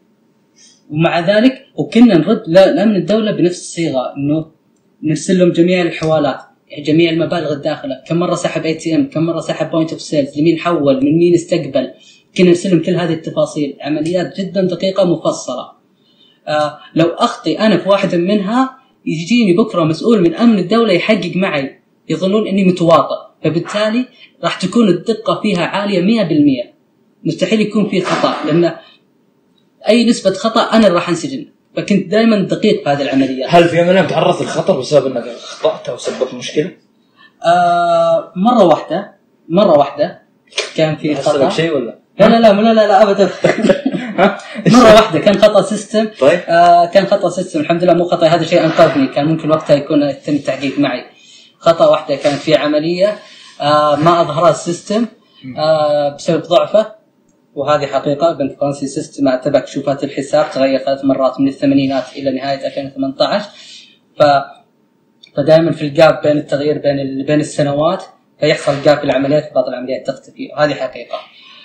ومع ذلك وكنا نرد لأمن الدولة بنفس الصيغة، إنه نرسل لهم جميع الحوالات، يعني جميع المبالغ الداخلة، كم مرة سحب ATM، كم مرة سحب بوينت اوف سيلز، لمين حول، من مين استقبل، كنا نرسل لهم كل هذه التفاصيل. عمليات جدا دقيقة مفصلة. لو أخطي أنا في واحدة منها يجيني بكرة مسؤول من أمن الدولة يحقق معي، يظنون إني متواطئ، فبالتالي راح تكون الدقة فيها عالية 100%. مستحيل يكون فيه خطأ، لأن أي نسبة خطأ أنا راح أنسجن. فكنت دائما دقيق في هذه العمليات. هل في يوم من الأيام تعرضت للخطر بسبب أنك أخطأت أو سببت مشكلة؟ مرة واحدة كان في خطأ. شيء ولا؟ لا أبدا. مرة واحدة كان خطأ سيستم. طيب. كان خطأ سيستم، الحمد لله مو خطأ، هذا شيء أنقذني. كان ممكن وقتها يكون يتم التحقيق معي. خطأ واحدة كانت في عملية ما أظهرها السيستم بسبب ضعفه، وهذه حقيقة. بنك فرنسي سيستم تبع كشوفات الحساب تغير 3 مرات من الثمانينات إلى نهاية 2018. فدائما في الجاب بين التغيير بين السنوات، فيحصل جاب في العمليات، بعض العمليات تختفي، هذه حقيقة.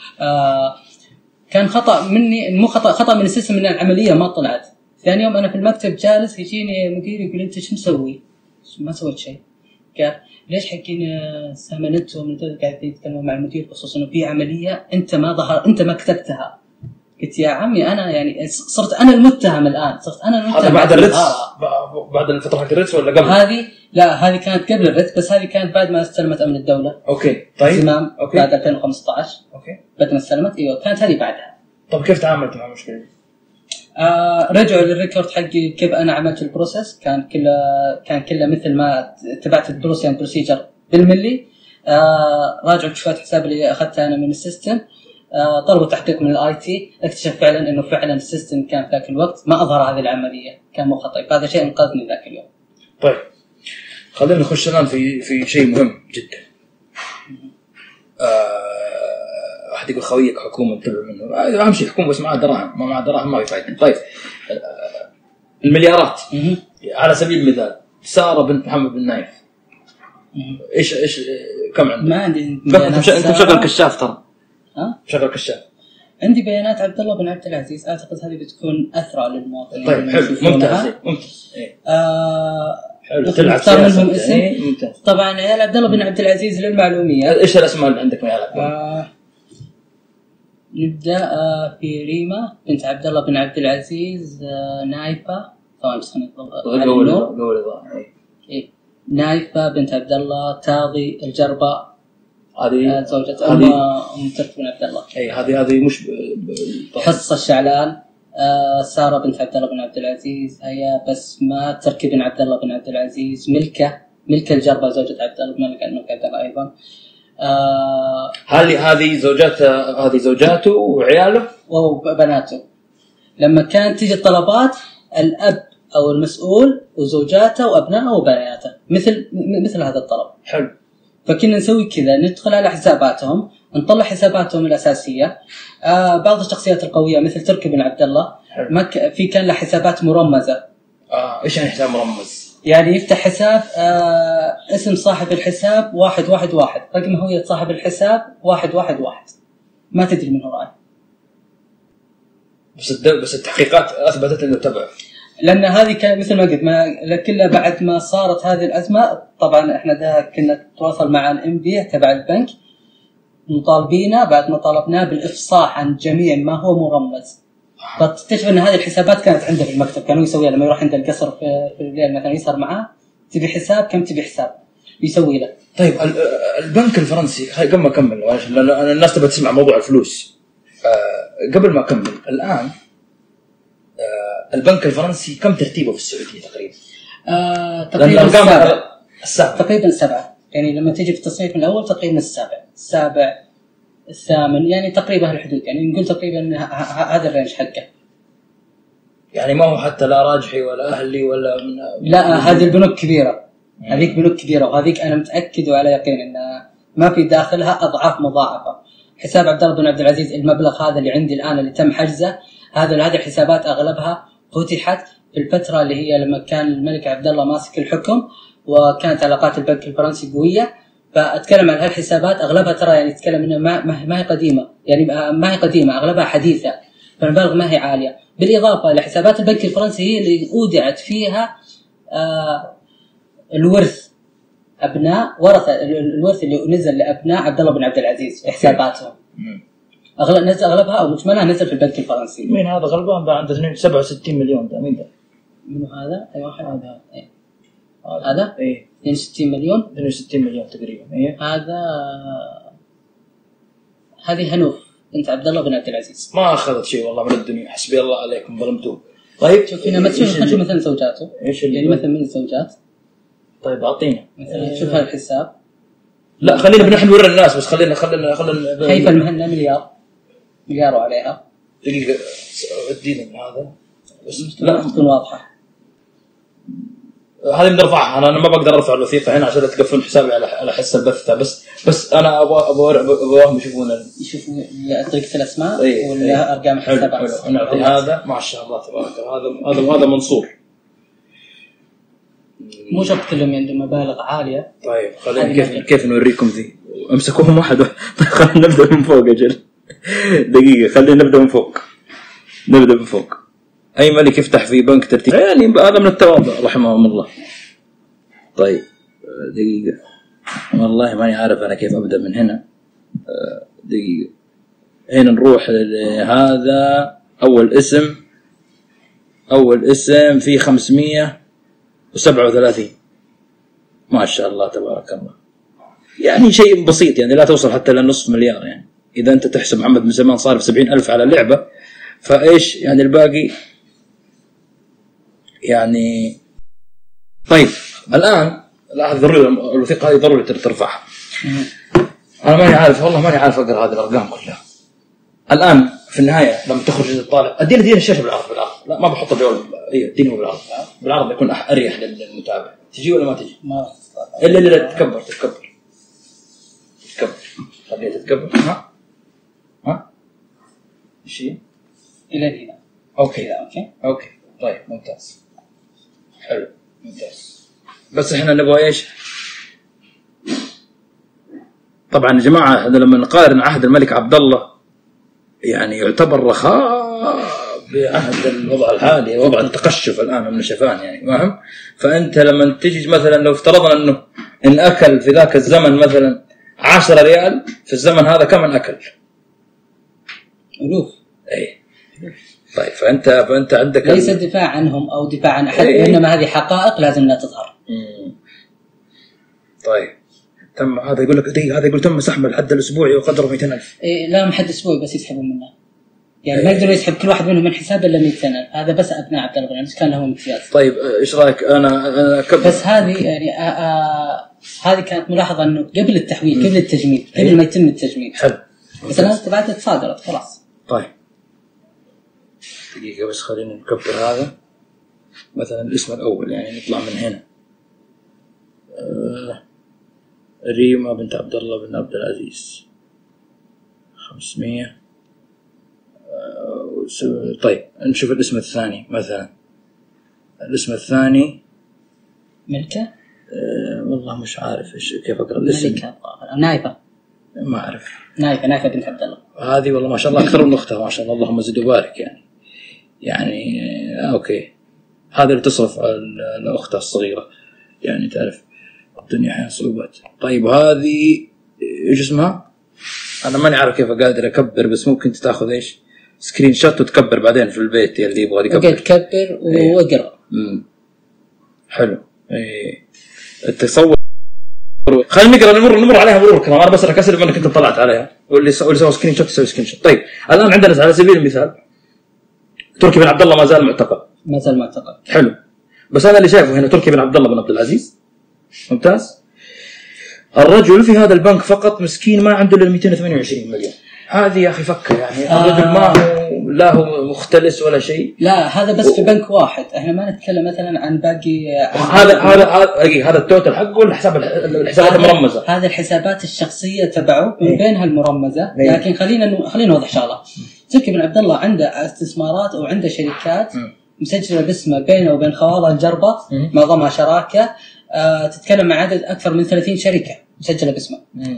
كان خطأ مني، مو خطأ من السيستم، من العملية ما طلعت. ثاني يوم أنا في المكتب جالس، يجيني مديري يقول أنت شو مسوي؟ ما سويت شيء. قال ليش حقين سامنتهم من دول قاعدين يتكلموا مع المدير بخصوص انه في عمليه انت ما كتبتها. قلت يا عمي انا يعني صرت انا المتهم الان، صرت انا المتهم. هذا بعد الريتس؟ بعد الفتره حق الريتس ولا قبل؟ هذه كانت قبل الريتس، بس هذه كانت بعد ما استلمت امن الدوله. اوكي طيب. أوكي. بعد 2015. اوكي بعد ما استلمت. ايوه كانت هذه بعدها. طب كيف تعاملت مع المشكله؟ رجعوا للريكورد حقي كيف انا عملت البروسيس، كان كله مثل ما تبعت البروسيس بروسيجر بالملي. راجعوا كشوفات حساب اللي اخذتها انا من السيستم، طلبوا تحقيق من الاي تي، اكتشف فعلا انه فعلا السيستم كان في ذاك الوقت ما اظهر هذه العمليه، كان مو خطأ. فهذا شيء انقذني ذاك اليوم. طيب خلينا نخش الان في شيء مهم جدا. واحد يقول خويك حكومه انتبه منه، اهم شيء حكومه بس معها دراهم، ما معها دراهم ما في فايده. طيب المليارات على سبيل المثال، ساره بنت محمد بن نايف ايش كم عندك؟ ما عندي. انت مشغل كشاف ترى. مشغل كشاف. عندي بيانات عبد الله بن عبد العزيز، اعتقد هذه بتكون اثرى للمواطنين. طيب حلو، ممتاز. حلو، تلعب منهم اسم. طبعا عيال عبد الله بن عبد العزيز للمعلوميه. ايش الاسماء اللي عندك يا عيال؟ نبدا في ريما بنت عبد الله بن عبد العزيز، نايفه. طبعا بس نايفه بنت عبد الله، تاضي الجرباء، هذه زوجة أم ترك بن عبد الله. هذه مش حصة الشعلان. سارة بنت عبد الله بن عبد العزيز، هي بسمة ترك بن عبد الله بن عبد العزيز، ملكة الجرباء زوجة عبد الله بن عبد الله أيضا. هذه زوجاته وعياله وبناته. لما كانت تيجي الطلبات، الأب أو المسؤول وزوجاته وأبنائه وبناته، مثل هذا الطلب. حلو. فكنا نسوي كذا، ندخل على حساباتهم نطلع حساباتهم الاساسيه. بعض الشخصيات القويه مثل تركي بن عبد الله في كان له حسابات مرمزه. ايش يعني حساب مرمز؟ يعني يفتح حساب اسم صاحب الحساب 111، رقم هوية صاحب الحساب 111، ما تدري من وراءه. بس التحقيقات اثبتت انه تبع. لان هذه كان مثل ما قلت كلها بعد ما صارت هذه الازمه. طبعا احنا كنا نتواصل مع الانبياء تبع البنك، مطالبينا بعد ما طلبناه بالافصاح عن جميع ما هو مرمز. فتكتشف ان هذه الحسابات كانت عنده في المكتب، كانوا يسويها لما يروح عند القصر في الليل مثلا، يسهر معاه تبي حساب كم تبي حساب يسوي له. طيب البنك الفرنسي قبل ما اكمل، لأن الناس تبغى تسمع موضوع الفلوس. قبل ما اكمل الان، البنك الفرنسي كم ترتيبه في السعوديه تقريبا؟ تقريبا 7. يعني لما تيجي في التصنيف من الاول تقريبا السابع الثامن، يعني تقريبا هالحدود. يعني نقول تقريبا هذا الرينج حقه. يعني ما هو حتى لا راجحي ولا اهلي ولا لا، هذه البنوك كبيره، هذيك بنوك كبيره، وهذيك انا متاكد وعلى يقين ان ما في داخلها اضعاف مضاعفه. حساب عبد الله بن عبد العزيز المبلغ هذا اللي عندي الان اللي تم حجزه، هذه الحسابات اغلبها فتحت في الفتره اللي هي لما كان الملك عبد الله ماسك الحكم، وكانت علاقات البنك الفرنسي قويه. فاتكلم عن هالحسابات اغلبها ترى يعني تتكلم انها ما هي قديمه، يعني ما هي قديمه، اغلبها حديثه، فالمبالغ ما هي عاليه. بالاضافه لحسابات البنك الفرنسي هي اللي اودعت فيها الورث، ابناء ورثه الورث اللي نزل لابناء عبد الله بن عبد العزيز في حساباتهم. اغلبها او مجملها نزل في البنك الفرنسي. مين هذا غلبان عنده 67 مليون؟ ده مين ده؟ منو هذا؟ اي واحد هذا ايه 62 مليون 62 مليون تقريبا. ايه هذه هنوف بنت عبد الله بن عبد العزيز. ما اخذت شيء والله من الدنيا، حسبي الله عليكم ظلمتوه. طيب شوف هنا مثلا زوجاته، يعني مثلا من الزوجات. طيب اعطينا مثلا شوف هذا الحساب. لا خلينا نحن نوري الناس، بس خلينا كيف المهنه مليار وعليها. دقيقه ادينا من هذا بس لا تكون واضحه. هذه بنرفعها، انا ما بقدر ارفع الوثيقه هنا عشان تقفلون حسابي على حس البث. بس انا ابغاهم يشوفون طريقه الاسماء ولا ارقام الحسابات. نعطي هذا ما شاء الله تبارك الله. هذا منصور. مو شرط كلهم عندهم مبالغ عاليه. طيب خلينا كيف نوريكم ذي. امسكوهم واحد. خلينا نبدا من فوق. اجل دقيقه، خلينا نبدا من فوق. أي ملك يفتح في بنك ترتيب، يعني هذا من التواضع رحمهم الله. طيب دقيقة، والله ماني عارف أنا كيف أبدأ من هنا. دقيقة، هنا نروح لهذا. أول اسم فيه 537. ما شاء الله تبارك الله. يعني شيء بسيط، يعني لا توصل حتى لنصف مليار. يعني إذا أنت تحسب محمد من زمان صارف 70,000 على اللعبة، فإيش يعني الباقي يعني. طيب الآن ضروري الوثيقة هذه ضروري ترفعها. أنا ماني عارف والله، ماني عارف أقرأ هذه الأرقام كلها. الآن في النهاية لما تخرج الطالب، أدينا الشاشة بالعرض. لا ما بحط اديني بالعرض يكون أريح للمتابع. تجي ولا ما تجي؟ ما إلا تكبر خليها تتكبر. ها شيء إلى هنا. أوكي طيب ممتاز، حلو ممتاز. بس احنا نبغى ايش؟ طبعا يا جماعه هذا لما نقارن عهد الملك عبد الله يعني يعتبر رخاء بعهد الوضع الحالي، وضع التقشف الان من الشفان، يعني فاهم؟ فانت لما تجي مثلا لو افترضنا انه ان اكل في ذاك الزمن مثلا 10 ريال، في الزمن هذا كم اكل؟ ألوف. اي طيب فانت عندك ليس دفاع عنهم او دفاع عن احد، انما هذه حقائق لازم لا تظهر. طيب تم هذا يقول لك هذا يقول تم سحب الحد الاسبوعي وقدره 200,000. لا مو حد اسبوعي بس يسحبون منه، يعني ما يقدروا يسحب كل واحد منهم من حساب الا 100 سنه. هذا بس ابناء عبد الله بن عبد كان لهم امتياز. طيب ايش رايك؟ انا بس هذه يعني هذه كانت ملاحظه انه قبل التحويل، قبل التجميد، قبل ما يتم التجميد. حلو. بس الان تبعت تصادرت خلاص. طيب دقيقة بس خلينا نكبر هذا. مثلا الاسم الأول يعني نطلع من هنا. ريما بنت عبد الله بن عبد العزيز. 500. طيب نشوف الاسم الثاني مثلا. الاسم الثاني ملكة. والله مش عارف ايش كيف اقرا الاسم. ملكة نايفة. ما اعرف. نايفة بنت عبد الله. هذه والله ما شاء الله اكثر من اختها ما شاء الله، اللهم زد وبارك يعني اوكي. هذا اللي تصرف على اختها الصغيره، يعني تعرف الدنيا احيانا صعوبات. طيب هذه ايش اسمها؟ انا ماني عارف كيف قادر اكبر، بس ممكن تاخذ ايش سكرين شوت وتكبر بعدين في البيت اللي يبغى يكبر. تكبر واقرا. حلو. التصور. خلينا نقرا نمر عليها مرور كمان. انا بس اكسر انك انت طلعت عليها، واللي سوى سكرين شوت يسوي سكرين شوت. طيب الان عندنا على سبيل المثال تركي بن عبد الله ما زال معتقل. حلو. بس انا اللي شايفه هنا تركي بن عبد الله بن عبد العزيز ممتاز. الرجل في هذا البنك فقط مسكين ما عنده الا 228 مليون. هذه يا اخي فكه يعني. الرجل ما هو لا هو مختلس ولا شيء. لا هذا بس في بنك واحد، احنا ما نتكلم مثلا عن باقي. هذا التوتال حقه ولا الحسابات المرمزه؟ هذه الحسابات الشخصيه تبعه من بينها المرمزه. لكن خلينا نوضح شغله. تركي بن عبد الله عنده استثمارات او عنده شركات مسجله باسمه بينه وبين خواضه الجربه، معظمها شراكه. تتكلم عن عدد اكثر من 30 شركه مسجله باسمه.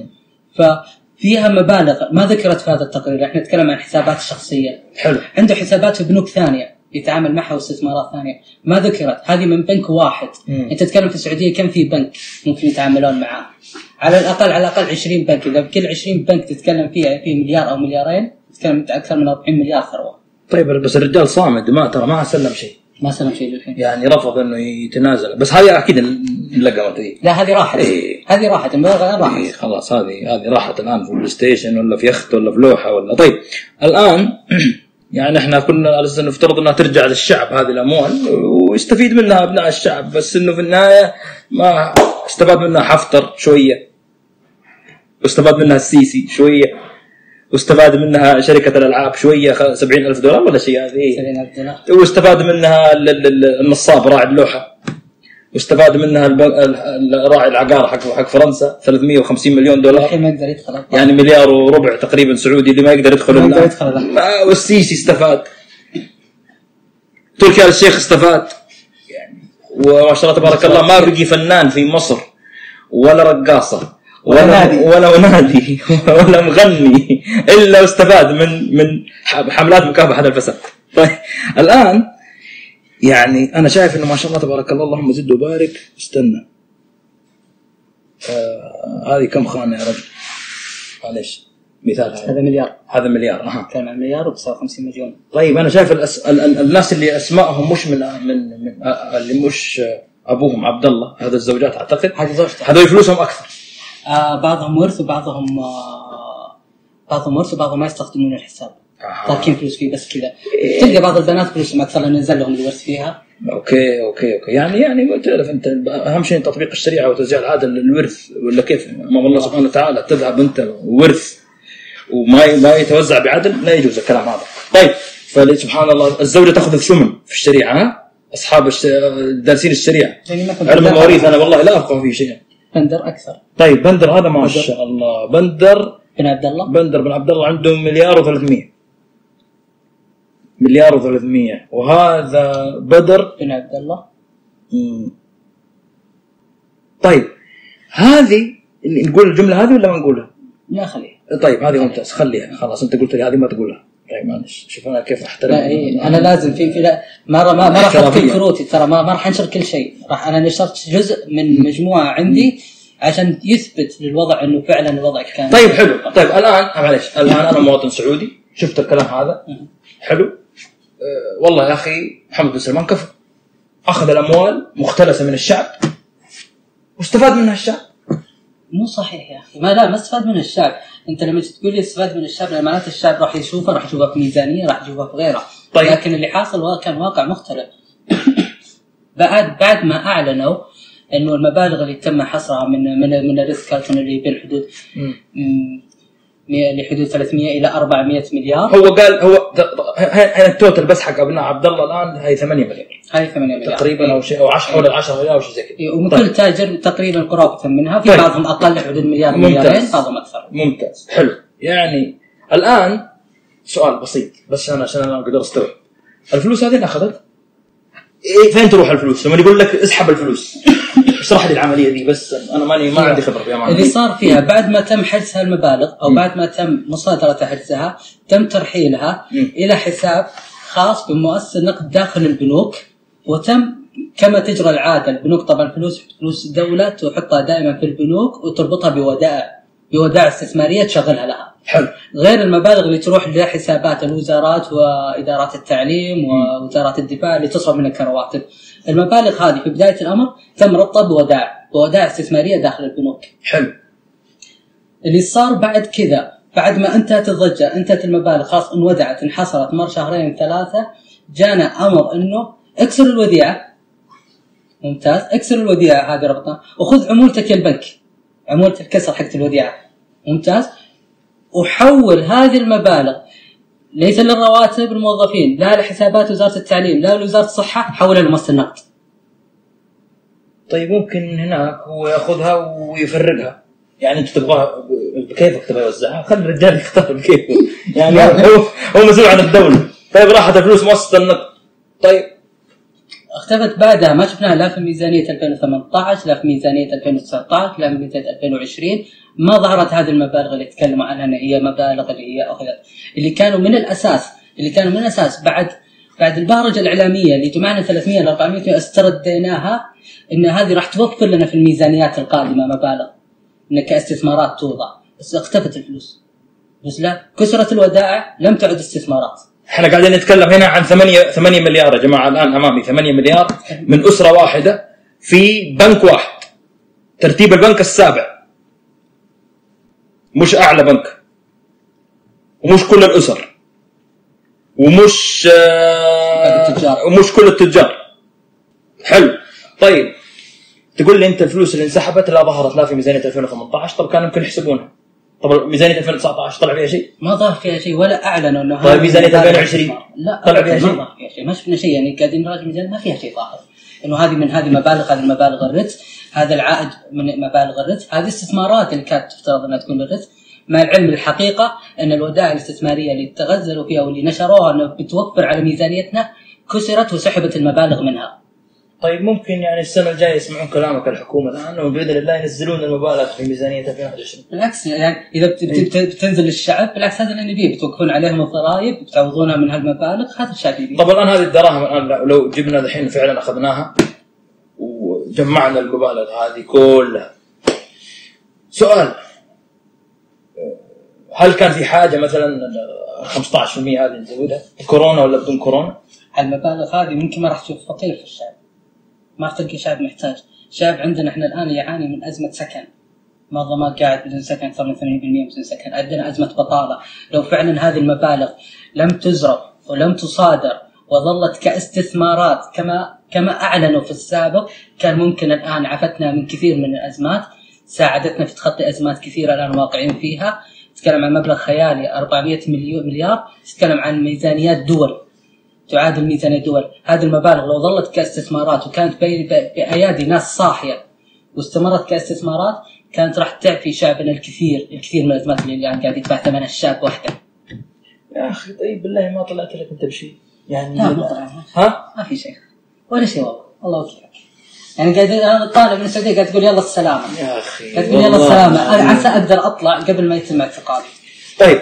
فيها مبالغ ما ذكرت في هذا التقرير. احنا نتكلم عن حسابات الشخصيه. حلو. عنده حسابات في بنوك ثانيه يتعامل معها واستثمارات ثانيه ما ذكرت. هذه من بنك واحد. انت تتكلم في السعوديه كم في بنك ممكن يتعاملون معاه؟ على الاقل 20 بنك. اذا بكل 20 بنك تتكلم فيها في مليار او مليارين، تتكلم اكثر من 40 مليار ثروه. طيب بس الرجال صامد، ما سلم شيء. ما سلم شيء للحين، يعني رفض انه يتنازل. بس هذه اكيد انلقمت. لا هذه راحت. هذه راحت المبالغ راحت. خلاص هذه راحت الان في البلاي ستيشن ولا في يخت ولا في لوحه ولا. طيب الان يعني احنا كنا على اساس نفترض انها ترجع للشعب هذه الاموال ويستفيد منها ابناء الشعب، بس انه في النهايه ما استفاد منها حفتر شويه، واستفاد منها السيسي شويه، واستفاد منها شركة الألعاب شوية $70,000 ولا شيء هذه. واستفاد منها النصاب راعي اللوحة، واستفاد منها راعي العقار حق فرنسا $350 مليون. ما يقدر يدخل يعني 1.25 مليار تقريبا سعودي اللي ما يقدر يدخل. والسيسي استفاد، تركي آل الشيخ استفاد يعني. وما شاء الله تبارك الله ما بقي فنان في مصر ولا رقاصة ولا نادي ولا مغني إلا واستفاد من حملات مكافحة الفساد. طيب الآن يعني أنا شايف إنه ما شاء الله تبارك الله اللهم زد وبارك. استنى هذه كم خانة يا رجل؟ معليش مثال هذا مليار. كان عن مليار و59 مليون. طيب أنا شايف الناس اللي أسمائهم مش من اللي مش أبوهم عبد الله، هذا الزوجات أعتقد هذه زوجته، هذول فلوسهم أكثر. بعضهم ورث وبعضهم ما يستخدمون الحساب، تركين فلوس فيه بس كذا. تلقى بعض البنات فلوسهم أكثر لأن نزل لهم الورث فيها. أوكي يعني تعرف أنت أهم شيء تطبيق الشريعة وتوزيع العادل للورث، ولا كيف؟ أمام الله سبحانه وتعالى تذهب أنت ورث وما يتوزع بعدل، لا يجوز الكلام هذا. طيب فسبحان الله الزوجة تأخذ ثمن في الشريعة. أصحاب دارسين الشريعة علم المواريث أنا والله لا أفقه فيه شيء. بندر أكثر. طيب بندر هذا ما شاء الله بندر بن عبد الله عنده 1.3 مليار، وهذا بدر بن عبد الله. طيب هذه نقول الجملة هذه ولا ما نقولها؟ لا خليها. طيب هذه ممتاز خليها خلاص. أنت قلت لي هذه ما تقولها. طيب معلش شوف أنا كيف أحترم. أنا لازم في لا ما راح أكتب كروتي ترى ما راح أنشر كل شيء. أنا نشرت جزء من مجموعة عندي عشان يثبت للوضع إنه فعلا الوضع كان. طيب حلو. طيب الآن معلش أنا مواطن سعودي شفت الكلام هذا حلو. والله يا أخي محمد بن سلمان كفر أخذ الأموال مختلسة من الشعب واستفاد منها الشعب. مو صحيح يا أخي. ما استفاد من الشعب. أنت لما تقول لي استفاد من الشعب معناته الشعب راح يشوفها في ميزانية راح يشوفها في غيرها. طيب. لكن اللي حاصل كان واقع مختلف. بعد ما أعلنوا إنه المبالغ اللي تم حصرها من الريسك كالكون اللي بين حدود لحدود 300 إلى 400 مليار. هو قال هو التوتال بس حق ابناء عبد الله الآن هي 8 مليار. هاي 8 مليار تقريبا أو شيء أو 10 حول 10 مليار أو شيء زي كذا. ومن كل تاجر تقريبا قرابة منها. في بعضهم أقل حدود مليارين بعضهم أكثر. ممتاز حلو. يعني الان سؤال بسيط بس انا عشان انا اقدر استوعب الفلوس هذه اللي اخذت إيه فين تروح الفلوس لما يقول لك اسحب الفلوس؟ اشرح لي العمليه دي بس انا ما عندي خبره فيها. اللي صار فيها بعد ما تم حجز هالمبالغ او بعد ما تم مصادره حجزها تم ترحيلها الى حساب خاص بمؤسسه نقد داخل البنوك، وتم كما تجرى العاده البنوك طبعا فلوس الدوله تحطها دائما في البنوك وتربطها بودائع استثماريه تشغلها لها. حلو. غير المبالغ اللي تروح لحسابات الوزارات وادارات التعليم ووزارات الدفاع اللي تصرف منها كرواتب. المبالغ هذه في بدايه الامر تم ربطها بودائع استثماريه داخل البنوك. حلو. اللي صار بعد كذا بعد ما انتهت الضجه انتهت المبالغ خلاص انودعت انحصرت مر شهرين ثلاثه جانا امر انه اكسر الوديعه. ممتاز. اكسر الوديعه هذه ربطها وخذ عمولتك البنك عمولة الكسر حقت الوديعه. ممتاز. وحول هذه المبالغ ليس للرواتب الموظفين لا لحسابات وزاره التعليم لا لوزاره الصحه حولها لمؤسسه النقد. طيب ممكن هناك هو ياخذها ويفرقها يعني انت تبغى بكيفك تبغى يوزعها خلي الرجال يختار بكيفه يعني هو مسؤول عن الدوله. طيب راحت الفلوس مؤسسه النقد. طيب اختفت بعدها ما شفناها لا في ميزانيه 2018 لا في ميزانيه 2019 لا في ميزانيه 2020 ما ظهرت هذه المبالغ اللي تكلموا عنها ان هي مبالغ اللي هي اخذت اللي كانوا من الاساس بعد البهرجه الاعلاميه اللي جمعنا 300 ل 400 استرديناها ان هذه راح توفر لنا في الميزانيات القادمه مبالغ ان كاستثمارات توضع بس اختفت الفلوس. بس لا كسرت الودائع لم تعد استثمارات. احنا قاعدين نتكلم هنا عن 8 مليار يا جماعه الان امامي 8 مليار من اسره واحده في بنك واحد ترتيب البنك السابع مش اعلى بنك ومش كل الاسر ومش كل التجار. حلو. طيب تقول لي انت الفلوس اللي انسحبت لا ظهرت لا في ميزانيه 2018 طب كانوا يمكن يحسبونها. طب ميزانيه 2019 طلع فيها شيء؟ ما ظهر فيها شيء ولا اعلنوا انه طيب ميزانيه 2020 لا طلع فيها شيء؟ ما ظهر فيها شيء ما شفنا شيء يعني قاعدين نراجع ميزانيه ما فيها شيء ظاهر انه هذه مبالغ هذه مبالغ الرث هذا العائد من مبالغ الرث هذه استثمارات اللي كانت تفترض انها تكون للرث مع العلم الحقيقه ان الودائع الاستثماريه اللي تغزلوا فيها واللي نشروها انه بتوفر على ميزانيتنا كسرت وسحبت المبالغ منها. طيب ممكن يعني السنة الجاية يسمعون كلامك الحكومة الآن وبإذن الله ينزلون المبالغ في ميزانية 2021. بالعكس يعني إذا بتنزل للشعب بالعكس هذا اللي نبيه بتوقفون عليهم الضرائب بتعوضونها من هالمبالغ هذا الشعب يبيه. طب الآن هذه الدراهم الآن لو جبنا الحين فعلا أخذناها وجمعنا المبالغ هذه كلها سؤال هل كان في حاجة مثلا 15% هذه نزودها كورونا ولا بدون كورونا؟ المبالغ هذه ممكن ما راح تشوف فقير في الشعب ما راح تلقى شعب محتاج. شعب عندنا احنا الآن يعاني من أزمة سكن معظمها قاعد بدون سكن أكثر من 80% بدون سكن. عندنا أزمة بطالة. لو فعلا هذه المبالغ لم تزرف ولم تصادر وظلت كاستثمارات كما أعلنوا في السابق كان ممكن الآن عفتنا من كثير من الأزمات ساعدتنا في تخطي أزمات كثيرة الآن واقعين فيها. تتكلم عن مبلغ خيالي 400 مليار تتكلم عن ميزانيات دول تعادل ميزانية دول. هذه المبالغ لو ظلت كاستثمارات وكانت بأيادي ناس صاحية واستمرت كاستثمارات كانت راح تعفي شعبنا الكثير من الأزمات اللي الآن قاعد يدفع ثمنها الشاب وحده. يا أخي طيب بالله ما طلعت لك أنت بشيء يعني لا ما طلع ما في شيء ولا شيء والله الله أكبر يعني قاعد أنا طالب من السعودية قاعد تقول يلا السلامة يا أخي قاعد تقول يلا السلامة أنا عسى أقدر أطلع قبل ما يتم اعتقالي. طيب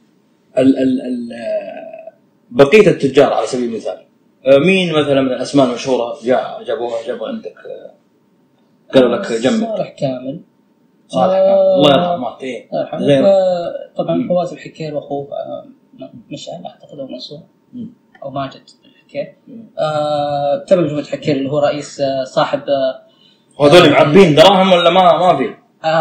بقية التجار على سبيل المثال مين مثلا من الأسماء المشهورة جابوا عندك قالوا لك جنبك؟ صالح كامل الله يرحمه طبعا فواز الحكير واخوه مشعل اعتقد او منصور او ماجد الحكير تبع جمهورية الحكير اللي هو رئيس صاحب وهذول معبين دراهم ولا ما في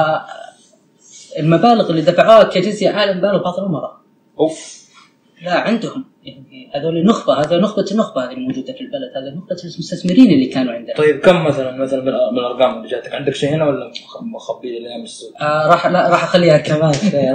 المبالغ اللي دفعوها كجزية عالم مبالغ بعض الأمراء اوف لا عندهم يعني هذول نخبة هذا نخبة هذه الموجودة في البلد هذا نخبة المستثمرين اللي كانوا عندنا. طيب كم مثلا من الأرقام اللي جاتك عندك شيء هنا ولا مخبي لي ايام السوق؟ راح اخليها كمان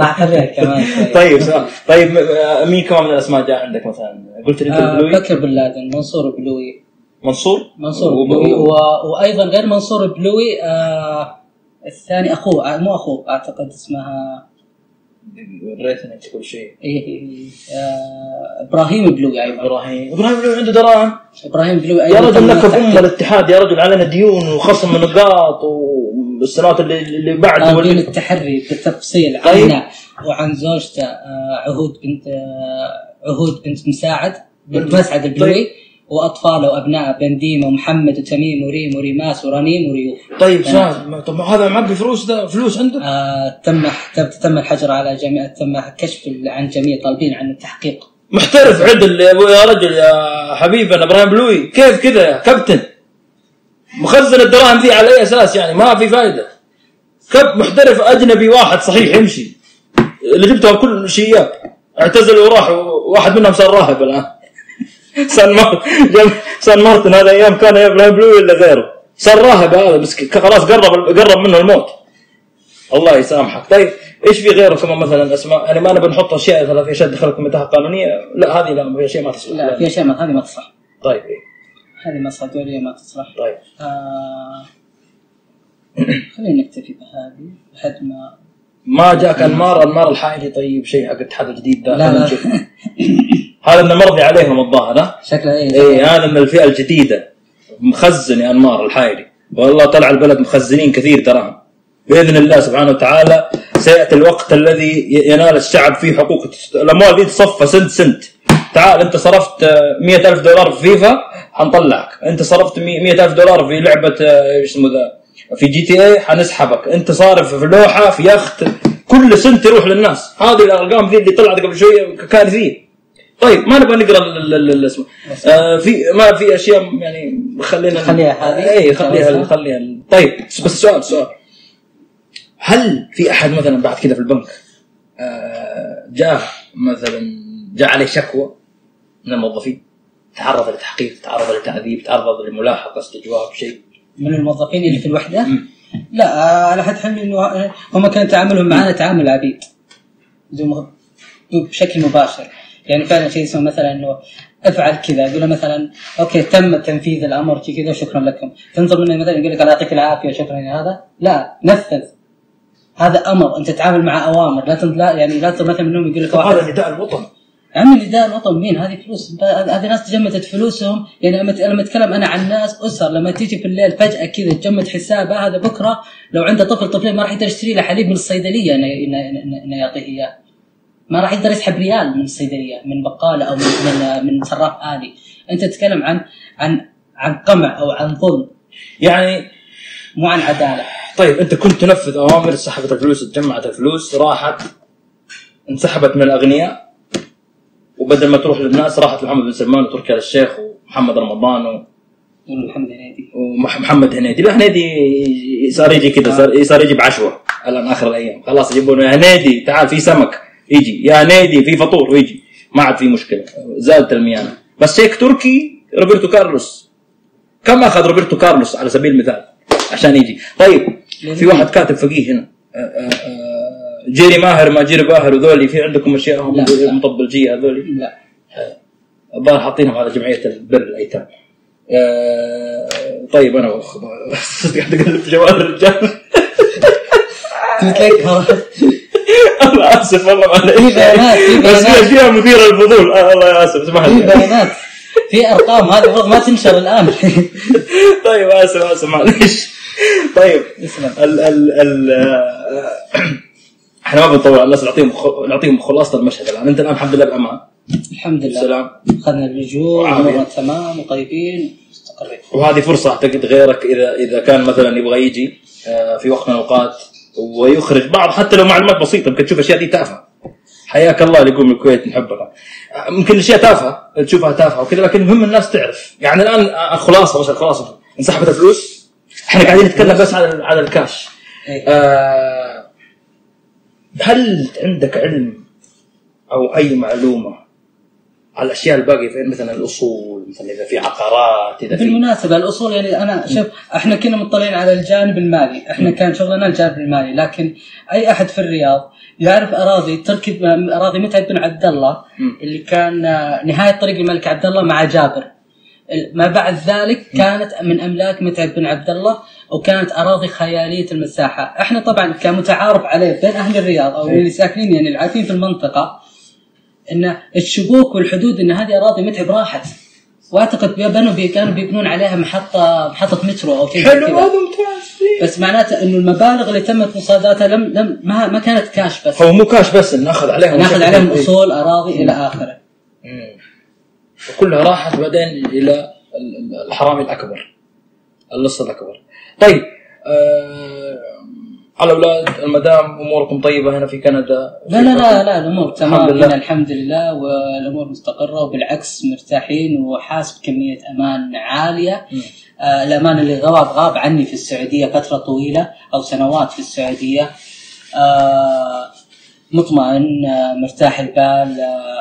طيب مين كمان من الاسماء جاء عندك مثلا قلت لي البلوي بكر بن لادن منصور البلوي منصور البلوي وايضا غير منصور البلوي الثاني اخوه مو اخوه اعتقد اسمها وريتنا انت كل شيء. ابراهيم بلوي. ايوه ابراهيم بلوي عنده دراهم. ابراهيم بلوي يا رجل نكب الاتحاد يا رجل، علينا ديون وخصم من نقاط والسنوات اللي بعد التحري بالتفصيل عنه وعن زوجته عهود بنت مساعد بنت مسعد البلوي، واطفاله وابنائه بنديم ومحمد وتميم وريم وريماس ورنيم وريوف. طيب سؤال، طب هذا معبي فلوس؟ ده فلوس عنده؟ تم الحجر على جميع، تم كشف عن جميع طالبين عن التحقيق. محترف عدل يا رجل يا حبيبنا ابراهيم بلوي، كيف كذا يا كابتن؟ مخزن الدراهم ذي على اي اساس يعني؟ ما في فائده. محترف اجنبي واحد صحيح يمشي، اللي جبتهم كل شياب اعتزلوا وراحوا، واحد منهم صار راهب الان. سان مارتن هذا ايام كان يا ابراهيم بلوي ولا غيره، صار راهب هذا بس خلاص قرب منه الموت. الله يسامحك. طيب ايش في غيره كمان مثلا اسماء؟ يعني ما نبي نحط اشياء ثلاث اشياء دخلت متاهه قانونيه، لا هذه لا، في اشياء ما تصلح. لا في اشياء هذه ما تصلح. طيب هذه مصلحه دوليه ما تصلح. طيب خلينا نكتفي بهذه لحد ما جاك انمار الحائلي. طيب شيء حق الاتحاد الجديد ده لا هذا اللي مرضي عليهم الظاهر. شكله ايه هذا من الفئه الجديده، مخزن يا انمار الحائلي. والله طلع البلد مخزنين كثير تراهم. باذن الله سبحانه وتعالى سياتي الوقت الذي ينال الشعب فيه حقوق. الاموال دي تصفى سنت. تعال انت صرفت $100,000 في فيفا حنطلعك، انت صرفت $100,000 في لعبه ايش اسمه ذا في GTA حنسحبك، انت صارف في لوحه في يخت، كل سنت يروح للناس. هذه الارقام ذي اللي طلعت قبل شويه كارثيه. طيب ما نبغى نقرا الاسم في ما في اشياء يعني خليها هذه اي خليها. طيب بس سؤال، هل في احد مثلا بعد كذا في البنك جاء عليه شكوى من الموظفين، تعرض لتحقيق، تعرض لتعذيب، تعرض لملاحقه استجواب شيء من الموظفين اللي في الوحده؟ لا على حد حلمي انه هم كانوا تعاملهم معنا تعامل عبيد بشكل مباشر. يعني فعلا شيء اسمه مثلا انه افعل كذا، يقول مثلا اوكي تم تنفيذ الامر كذا شكرا لكم، تنظر منه مثلا يقول لك الله يعطيك العافيه شكرا. هذا لا، نفذ، هذا امر، انت تتعامل مع اوامر. لا يعني لا تنظر مثلا منهم يقول لك هذا نداء الوطن. عمل نداء الوطن مين؟ هذه فلوس، هذه ناس تجمدت فلوسهم. يعني لما اتكلم انا عن ناس اسر لما تيجي في الليل فجاه كذا تجمد حسابه، هذا بكره لو عنده طفلين ما راح يقدر يشتري له حليب من الصيدليه انه يعطيه اياه، ما راح يقدر يسحب ريال من الصيدليه من بقاله او من صراف آلي. انت تتكلم عن قمع او عن ظلم، يعني مو عن عداله. طيب انت كنت تنفذ اوامر، سحبت الفلوس، تجمعت الفلوس، راحت انسحبت من الاغنياء، وبدل ما تروح للناس راحت محمد بن سلمان وتركي آل الشيخ ومحمد رمضان ومحمد هنيدي. لا هنيدي صار يجي كذا، صار يجي بعشوه الان اخر الايام، خلاص يجيبون يا هنيدي تعال في سمك يجي، يا هنيدي في فطور ويجي، ما عاد في مشكله، زادت الميانه. بس شيك تركي روبرتو كارلوس، كم اخذ روبرتو كارلوس على سبيل المثال عشان يجي؟ طيب في واحد كاتب فقيه هنا جيري ماهر ما جيري باهر، وذولي في عندكم اشياء مطبلجيه هذولي؟ لا الظاهر حاطينهم على جمعيه البر الايتام. طيب انا قاعد اقلب في جوال الرجال انا اسف والله معليش، بس في اشياء مثيره للفضول. الله اسف اسمح لي، في بيانات، في ارقام هذه ما تنشر الان. طيب اسف معليش. طيب احنا ما بنطول على الناس، نعطيهم خلاصه المشهد الان. انت الان الحمد لله بامان، الحمد لله سلام، اخذنا اللجوء امورنا تمام وطيبين مستقرين. وهذه فرصه اعتقد غيرك اذا كان مثلا يبغى يجي في وقت من الاوقات ويخرج بعض حتى لو معلومات بسيطه، ممكن تشوف اشياء دي تافهه. حياك الله اللي يقول من الكويت نحبك. ممكن الاشياء تافهه تشوفها تافهه وكذا، لكن المهم الناس تعرف. يعني الان خلاصه انسحبت الفلوس، احنا قاعدين نتكلم بس على الكاش. هل عندك علم او اي معلومه على الاشياء الباقيه، في مثلا الاصول، مثلا اذا في عقارات، اذا بالمناسبه الاصول؟ يعني انا شوف، احنا كنا مطلعين على الجانب المالي، احنا كان شغلنا الجانب المالي، لكن اي احد في الرياض يعرف اراضي تركب اراضي متعب بن عبد الله اللي كان نهايه طريق الملك عبد الله مع جابر، ما بعد ذلك كانت من املاك متعب بن عبد الله، وكانت اراضي خياليه المساحه. احنا طبعا كان متعارف عليه بين اهل الرياض او اللي ساكنين يعني العارفين في المنطقه ان الشبوك والحدود ان هذه اراضي متعب راحت، واعتقد كانوا بيبنون عليها محطه مترو او شيء حلو هذا ممتاز. بس معناته انه المبالغ اللي تمت مصاداتها لم ما كانت كاش بس، هو مو كاش بس، ناخذ عليهم اصول اراضي الى اخره. وكلها راحت بعدين الى الحرامي الاكبر، اللص الاكبر. طيب على اولاد المدام اموركم طيبه هنا في كندا؟ لا الامور تمام هنا الحمد لله، والامور مستقره وبالعكس مرتاحين وحاسب كميه امان عاليه. الامان اللي غاب عني في السعوديه فتره طويله او سنوات في السعوديه. مطمئن مرتاح البال.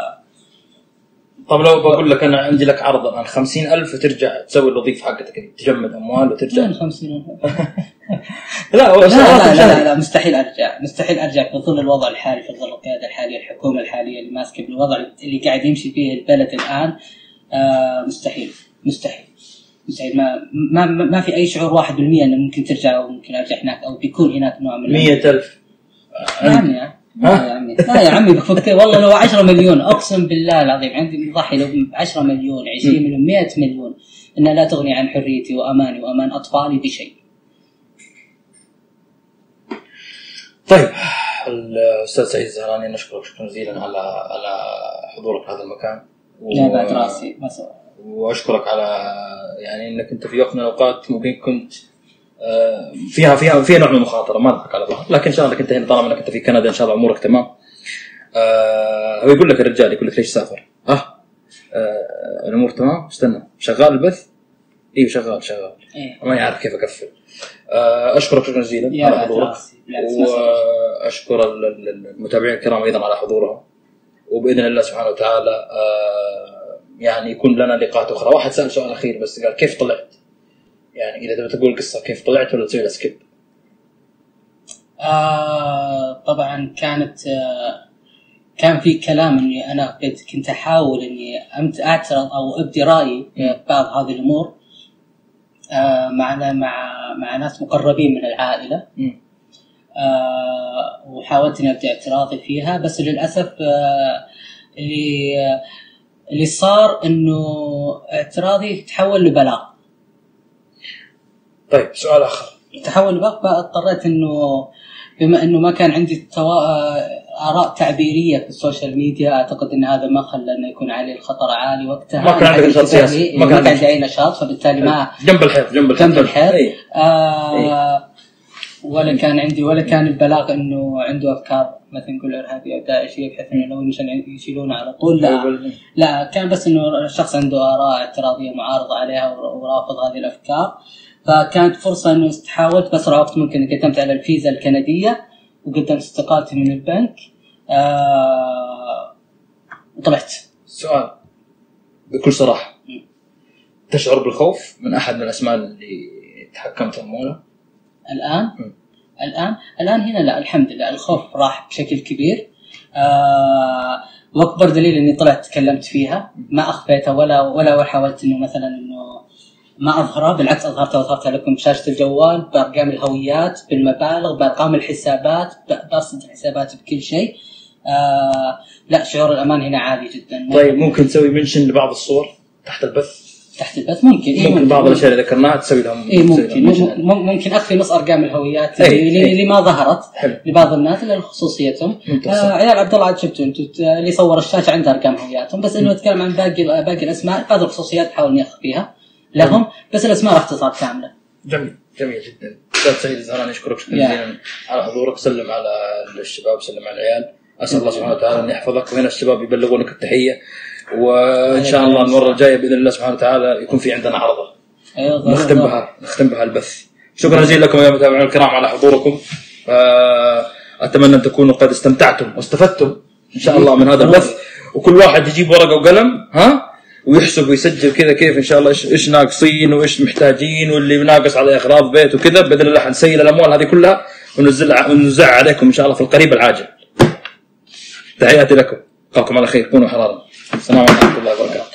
طب لو بقول لك انا عندي لك عرض الان 50,000 وترجع تسوي الوظيفه حقتك، تجمد اموال وترجع 50,000 لا مستحيل ارجع في ظل الوضع الحالي، في ظل القياده الحاليه، الحكومه الحاليه اللي ماسكه بالوضع اللي قاعد يمشي فيه البلد الان. مستحيل ما في اي شعور 1% انه ممكن ترجع او ممكن ارجع هناك او بيكون هناك نوع من 100,000. لا يا عمي بفكر والله لو 10 مليون اقسم بالله العظيم عندي مضحي لو 10 مليون 20 مليون 100 مليون انها لا تغني عن حريتي واماني وامان اطفالي بشيء. طيب الاستاذ سعيد الزهراني نشكرك شكرا جزيلا على حضورك في هذا المكان. لا بعد راسي واشكرك على يعني انك انت في وقت من الاوقات ممكن كنت فيها نوع من المخاطره، ما نضحك على بعض، لكن ان شاء الله انت هنا طالما انك انت في كندا ان شاء الله امورك تمام. هو يقول لك الرجال يقول لك ليش سافر؟ الامور تمام. استنى شغال البث؟ ايوه شغال ما يعرف كيف اقفل. اشكرك شكرا جزيلا على حضورك، واشكر المتابعين الكرام ايضا على حضورهم، وباذن الله سبحانه وتعالى يعني يكون لنا لقاءات اخرى. واحد سأل سؤال اخير بس قال كيف طلعت؟ يعني اذا تبغى تقول قصه كيف طلعت ولا تسوي لها سكيب؟ طبعا كان في كلام اني انا كنت احاول اني اعترض او ابدي رايي في بعض هذه الامور مع ناس مقربين من العائله. وحاولت اني ابدي اعتراضي فيها، بس للاسف اللي صار انه اعتراضي تحول لبلاغ. طيب سؤال اخر تحول لبلاغ، اضطريت انه بما انه ما كان عندي آراء تعبيرية في السوشيال ميديا، أعتقد أن هذا ما خلى أنه يكون عليه الخطر عالي وقتها. ما كان عندك نشاط سياسي، ما كان عندي أي نشاط، فبالتالي ما جنب الحيط ولا كان البلاغ أنه عنده أفكار مثلا نقول إرهابية أو داعشية بحيث أنه لو يشيلونه على طول. لا كان بس أنه الشخص عنده آراء اعتراضية معارضة عليها ورافض هذه الأفكار. فكانت فرصة أنه حاولت بأسرع وقت ممكن، قدمت على الفيزا الكندية وقدمت استقالتي من البنك وطلعت. سؤال بكل صراحة، تشعر بالخوف من أحد من الأسماء اللي تحكمت أموالها الآن هنا؟ لا الحمد لله الخوف راح بشكل كبير. وأكبر دليل أني طلعت تكلمت فيها، ما أخفيتها ولا حاولت أنه مثلا أنه ما أظهرها، بالعكس أظهرتها لكم بشاشة الجوال، بأرقام الهويات، بالمبالغ، بأرقام الحسابات، برصد الحسابات، بكل شيء. لا شعور الأمان هنا عالي جدا. طيب ممكن تسوي منشن لبعض الصور تحت البث ممكن بعض الأشياء اللي ذكرناها تسوي لهم ممكن أخفي نص أرقام الهويات اللي ما ظهرت لبعض الناس اللي خصوصيتهم. عيال عبد الله عاد شفتوا انتم اللي صور الشاشة عنده أرقام هوياتهم، بس إنه أتكلم عن باقي الأسماء، بعض الخصوصيات حاول إني أخفيها لهم، بس الأسماء راح تظهر كاملة. جميل جدا. أستاذ سعيد الزهراني أشكرك شكرا جزيلا على حضورك. سلم على الشباب، سلم على العيال، أسأل الله سبحانه وتعالى أن يحفظك، وهنا الشباب يبلغونك التحية، وإن شاء الله المرة الجاية بإذن الله سبحانه وتعالى يكون في عندنا عرضة نختم بها البث. شكرا جزيلا لكم يا متابعين الكرام على حضوركم. أتمنى أن تكونوا قد استمتعتم واستفدتم إن شاء الله من هذا البث، وكل واحد يجيب ورقة وقلم ويحسب ويسجل كذا كيف إن شاء الله إيش ناقصين وإيش محتاجين، واللي ناقص على إخراج بيت وكذا. بإذن الله حنسيل الأموال هذه كلها ونوزعها عليكم إن شاء الله في القريب العاجل. تحياتي لكم، ألقاكم على خير، كونوا حرارا. السلام عليكم ورحمة الله وبركاته.